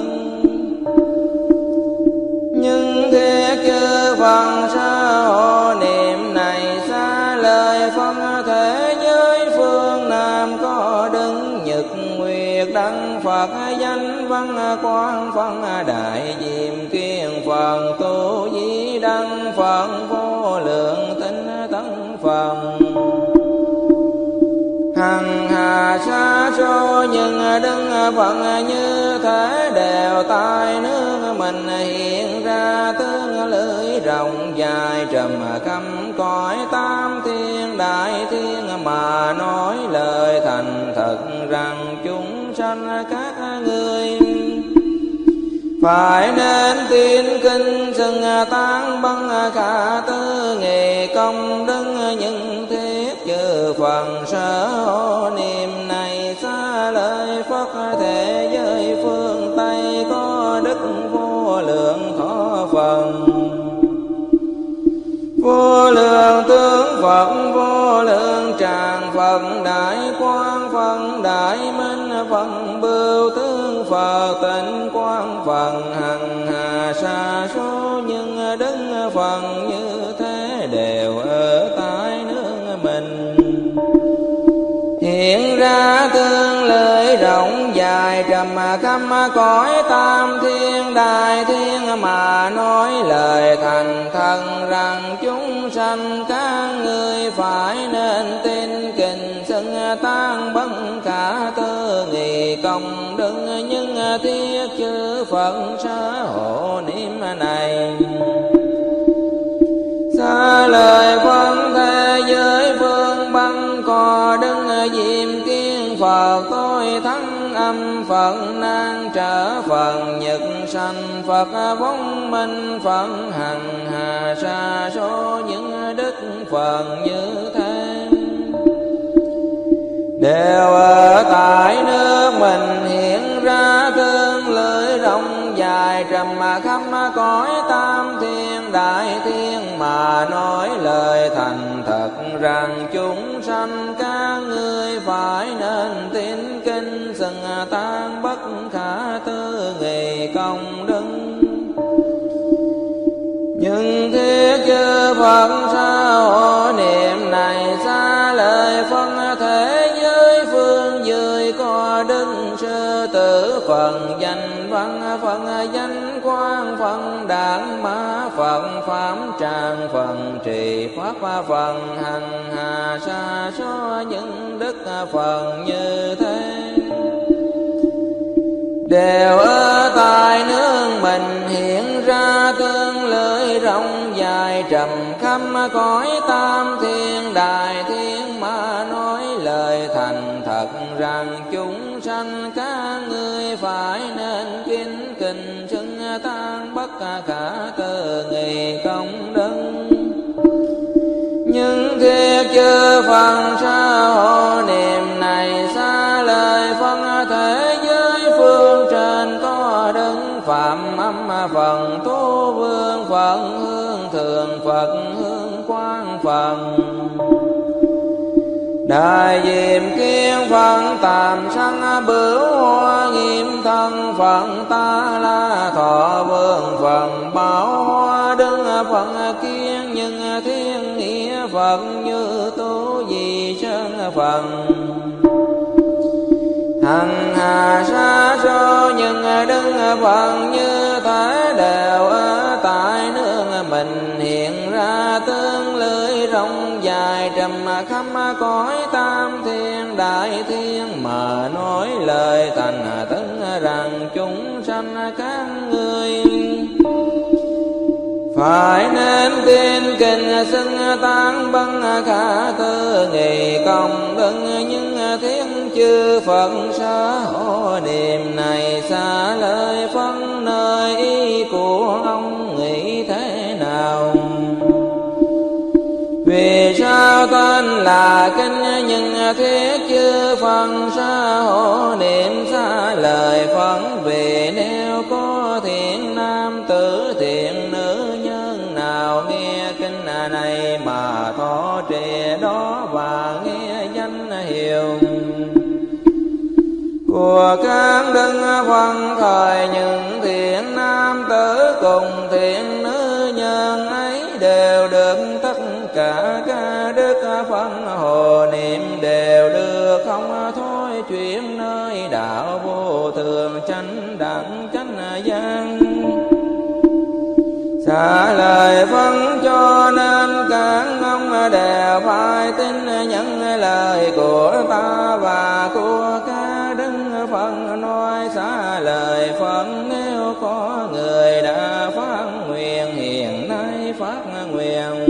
Nhưng thiết chư Phật sa hộ niệm này xa lời phân thế giới phương Nam có đứng nhật nguyệt đăng Phật danh văn quang phân đại diệm kiên Phật Tu Di đăng Phật vô lượng tinh tấn Phật hằng hà sa số nhưng đức Phật như thế đều tại nước mình hiện ra tương lưỡi rộng dài trầm khắp cõi tam thiên đại thiên mà nói lời thành thật rằng chúng sanh các ngươi phải nên tin kinh xưng tán bằng khả tư nghị công đức. Những thiết chư phần sở hộ niệm này xa lời Phật thế giới phương Tây có đức vô lượng thọ phần vô lượng tướng Phật, vô lượng tràng Phật, đại quang Phật, đại minh Phật, bưu tướng Phật, tịnh quang Phật, hằng hà sa số những đức Phật như thế đều ở tại nước mình hiện ra tương lưỡi rộng dài trầm khắp cõi tam thiên đại thiên mà nói lời thành thần rằng chúng sanh các ngươi phải nên tin kinh xưng tán bất khả tư nghị công đức. Nhưng thiết chư Phật sa hộ niệm này xa lời phân thế giới phương Bắc có Đức Diệm Kiên Phật, tôi thắng âm Phật, nan trở Phật, nhật sanh Phật, vong minh Phật, hằng hà sa số những đức Phật như thế đều ở tại nước mình hiện ra tương lưỡi rộng dài trầm khắp cõi tam thiên đại thiên mà nói lời thành thật rằng chúng sanh các ngươi phải nên tin kinh xưng tán bất khả tư nghị công đức. Nhưng thiết chư Phật sa hộ niệm này xa lời phân thế giới phương dưới có Đức Sư Tử Phật, danh văn Phật, danh quang Phật, đản mã Phật, pháp tràng Phật, trì pháp Phật, hằng hà sa số những đức Phật như thế đều ở tại nước mình hiện ra tương lưỡi rộng dài trầm khắp cõi tam thiên đại thiên mà nói lời thành thật rằng chúng sanh sanh các ngươi phải nên kính kình xưng tan bất khả tư nghị công đức. Nhưng thiết chư Phật sa hộ niệm này xa lời phân thế giới phương trên có đứng phạm âm phần tu vương Phật hương thường Phật hương quang Phật. Đại diệm kiên Phật tạm sanh bửu hoa nghiêm thân Phật ta la thọ vương Phật bảo hoa đứng Phật kiên nhưng thiên nghĩa Phật như tu di sơn Phật. Hằng hà sa số nhưng đứng Phật như thế đều ở tại nương mình hiện ra tương lưới rộng dài trầm khắp cõi tam thiên đại thiên mà nói lời thành tấn rằng chúng sanh các ngươi phải nên tin kinh xưng tán băng khả tư nghị công đức. Nhưng thiên chư Phật sa hộ niệm này xa lời phân nơi ý của ông nghĩ thế nào? Vì sao tên là kinh nhưng thiết chư Phật sa hộ niệm xa lời phân? Vì nếu có thiện nam tử thiện nữ nhân nào nghe kinh này mà thọ trì đó và nghe danh hiệu của các đức Phật thời, những thiện nam tử cùng thiện nữ nhân ấy đều được tất cả các đức Phật hộ niệm, đều được không thôi chuyển nơi đạo vô thường chánh đẳng chánh giác. Xả lời phân cho nên các ông đều phải tin những lời của ta và của các đức Phật nói. Xả lời phân nếu có người đã phát nguyện hiện nay phát nguyện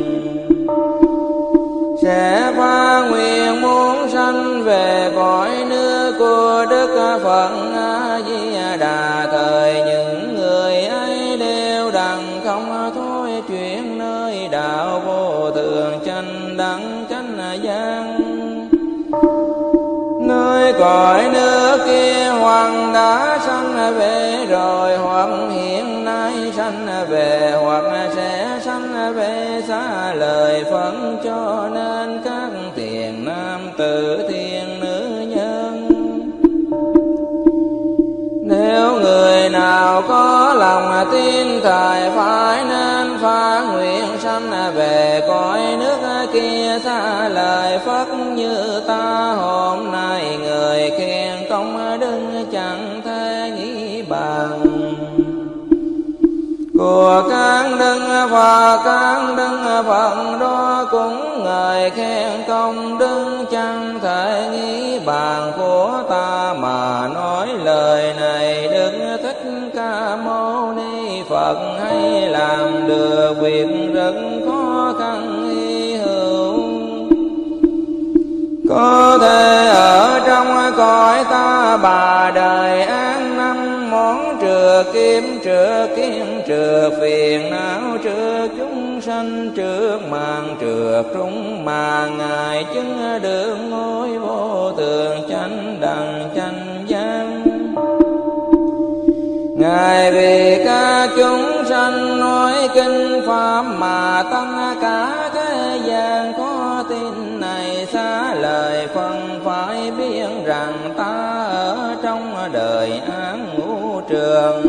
sẽ phát nguyện muốn sanh về cõi nước của Đức Phật A Di Đà. Thời những người ấy đều đặng không thôi chuyển nơi đạo vô thường chánh đẳng chánh giác. Nơi cõi nước kia hoặc đã sanh về rồi, hoặc hiện nay sanh về, hoặc sẽ sanh về. Xá lời phân cho nên các thiện nam tử thiện nữ nhân, nếu người nào có lòng tin thời phải nên phát nguyện sanh về cõi nước kia. Xá lời Phật như ta hôm nay người khen công đức chẳng thể nghĩ bằng của các đức Phật. Các đức Phật đó cũng người khen công đức chẳng thể nghĩ bàn của ta mà nói lời này. Đức Thích Ca Mâu Ni Phật hay làm được việc rất khó khăn hy hữu, có thể ở trong cõi ta bà đời an năm món trừ kiếm trừ kiếm trừ phiền não trừ chúng sanh trước màn trừ trung mà ngài chứng được ngôi vô thường chánh đẳng chánh giác. Ngài vì các chúng sanh nói kinh pháp mà tất cả thế gian có tin này. Xá lời phân phải biết rằng ta ở trong đời án ngũ trường,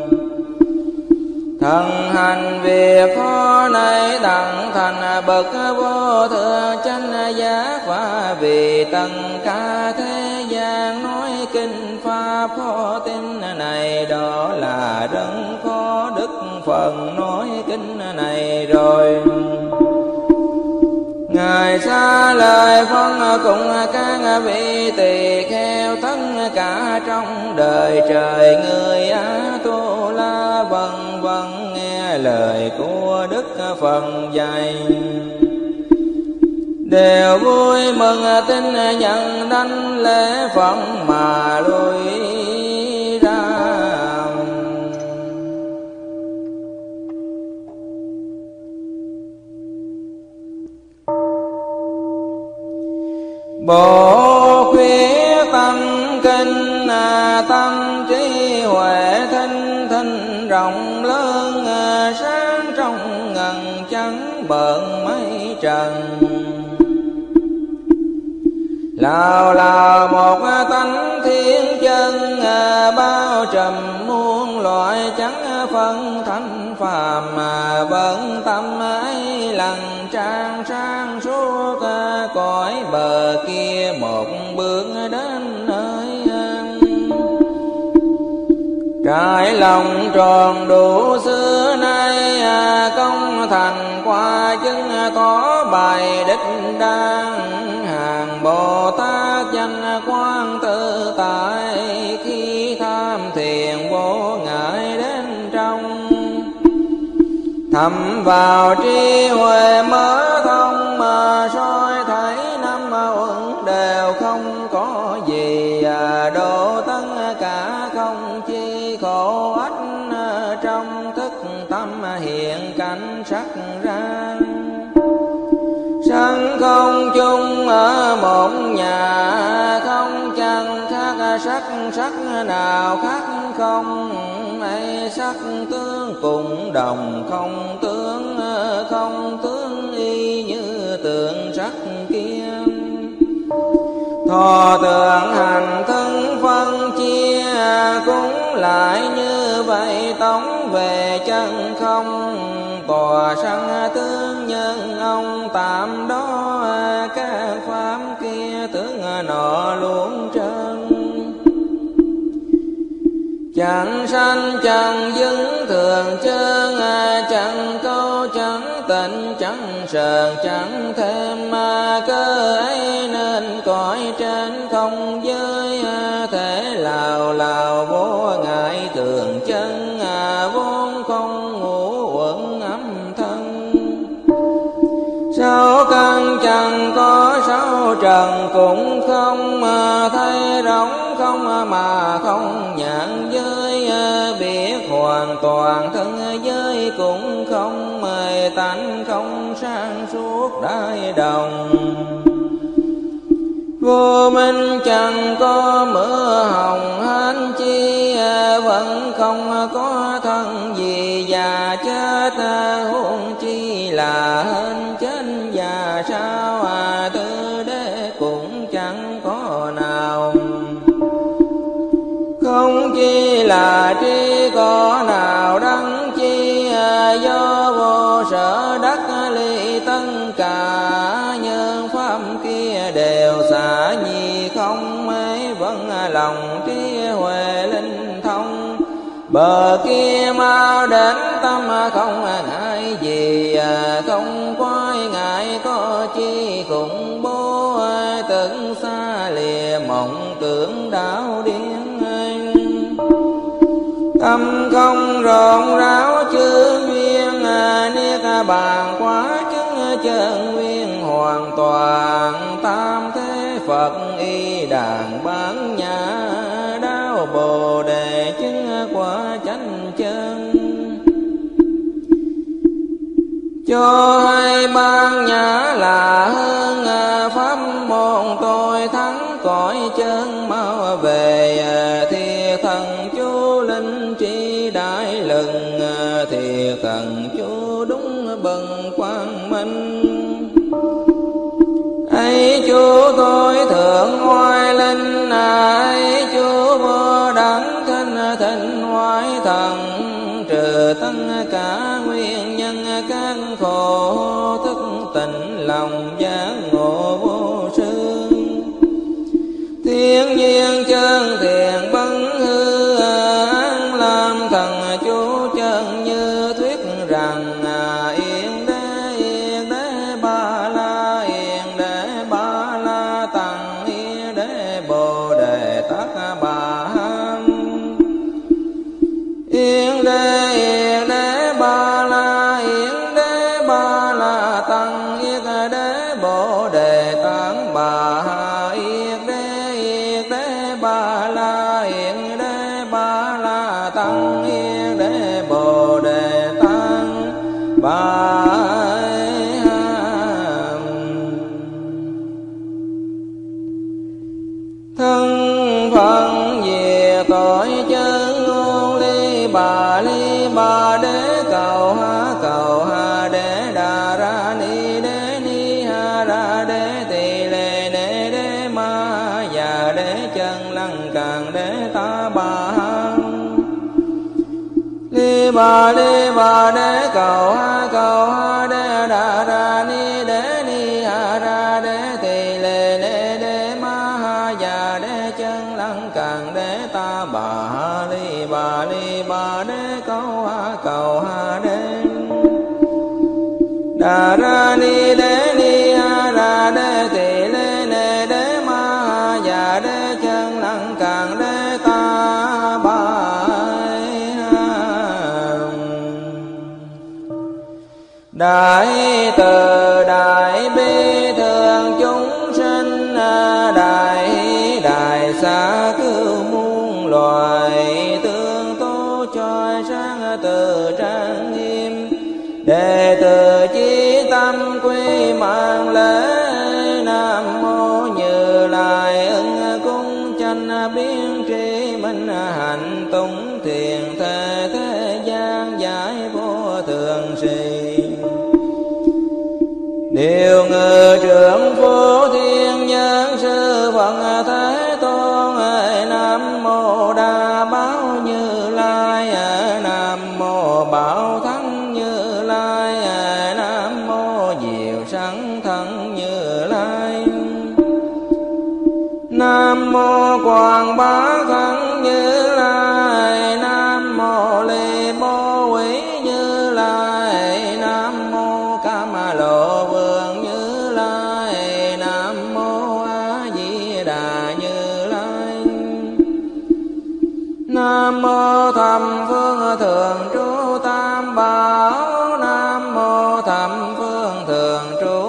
thần hành việc khó này đặng thành bậc vô thượng chánh giác. Và vì tất cả thế gian nói kinh pháp khó tin này, đó là rất khó đức phần nói kinh này rồi. Ngài xá lời phân cùng các vị tỳ kheo tất cả trong đời trời người Á Tu La vân vân nghe lời của Đức Phật dạy, đều vui mừng tin nhận đảnh lễ Phật mà lui ra. Bộ khuyết tâm kinh tâm trí huệ thinh thinh rộng lớn sáng trong ngần trắng bợn mây trần. Lào là một tánh thiên chân bao trùm muôn loại chẳng phân thánh phàm mà bận tâm ấy lần trang sang suốt cõi bờ kia một bước đến nơi trải lòng tròn đủ xưa nay công thành qua chứng có bài đích đang hàng Bồ Tát danh quang tự tại khi tham thiền vô ngại đến trong thầm vào trí huệ mở thông mà soi thấy năm uẩn đều không có gì độ tất cả không chi khổ ách trong thức tâm hiện cảnh sắc ra sân không chung ở một nhà không chẳng khác sắc sắc nào khác không ấy sắc tướng cùng đồng không tướng không tướng y như tượng sắc kia thọ tượng hành thân phân chia cũng lại như vậy tống về chân không tòa sanh tướng nhân ông tạm đó các pháp kia tướng nọ luôn trơn chẳng sanh chẳng dứng thường chân chẳng câu chẳng tịnh chẳng sờn chẳng thêm cơ ấy nên cõi trên không giới thể lào lào vô ngại thường chân vốn không ngủ uẩn âm thân sáu căn chẳng có sáu trần cũng không thấy rỗng không mà không nhãn giới biết hoàn toàn thân giới cũng không mời tánh không sang suốt đại đồng vô minh chẳng có mưa hồng hán chi vẫn không có thân gì già chết huống chi là hên chết già sao à tư đế cũng chẳng có nào không chi là tri có nào đắng chi do vô sở đắc ly tất cả nhân pháp kia đều xả nhi không ấy vẫn lòng trí huệ linh thông bờ kia mau đến tâm không ngại gì không quay ngại có chi khủng bố tưởng xa lìa mộng tưởng đảo điên tâm không rộn ráo chư duyên niết bàn quá chứng chân nguyên hoàn toàn tam thế Phật y đàn bán nhã đáo bồ đề chứng quả chánh chân cho hai ban nhã là hơn pháp môn tôi thắng cõi chân mau về thiệt thần chú linh trí đại lừng thiệt thần chú đúng bần quang minh ấy chú tôi thượng oai linh ấy chú vô đẳng thanh thịnh hoái thần trừ tất cả nguyên nhân các khổ thức tịnh lòng giác ngộ vô sư thiên nhiên chân thiện bấn hư an làm thần chú chân như thuyết rằng yên đế yên đế ba la yên đế ba la tăng yên đế bồ đề tát bà ham yên đế yên đế ba la yên đế ba la tăng yên đế tăng yên đế bồ đề tăng bái hàm. Thân phận về tội chân ngôn ly bà ly bà đế cầu ha cầu ha đế đà ra ni đế ni ha ra đế tỳ lê đế đế ma già đế chân lăng càng đế ta bà ly bà ly bà đế cầu ha cầu ha đế đà ra ni đế ni ha ra đế tỳ lê đế đế ma ha già đế chân lăng càng đế ta bà ly bà ly bà đế cầu ha cầu ha đế đà ra ni đế ni ha ra đế tỳ lê đế đế ma ha già đế chân lăng càng đế ta bái hàm. Đại từ đại bi thường chúng sinh, đại đại xa cứu muôn loài, tương tố choi sáng từ trang nghiêm. Đệ tử chí tâm quy mạng lễ, Nam mô Như Lai ưng cung chánh biến tri minh, hạnh tùng thiền thế thế gian giải vô thường sĩ. Điều ngự trưởng phổ thiên nhân sư Phật Thế Tôn, Nam mô Đa Bảo Như Lai, Nam mô Bảo Thắng Như Lai, Nam mô Diệu Sẵn Thân Như Lai, Nam mô Quảng Bá Thân Như Lai, Nam mô Ly Bố Quý Như Lai, Nam mô Cam Lộ Vương Như Lai, Nam mô A Di Đà Như Lai, Nam mô Thầm Phương Thường Trú Tam Bảo, Nam mô Thầm Phương Thường Trú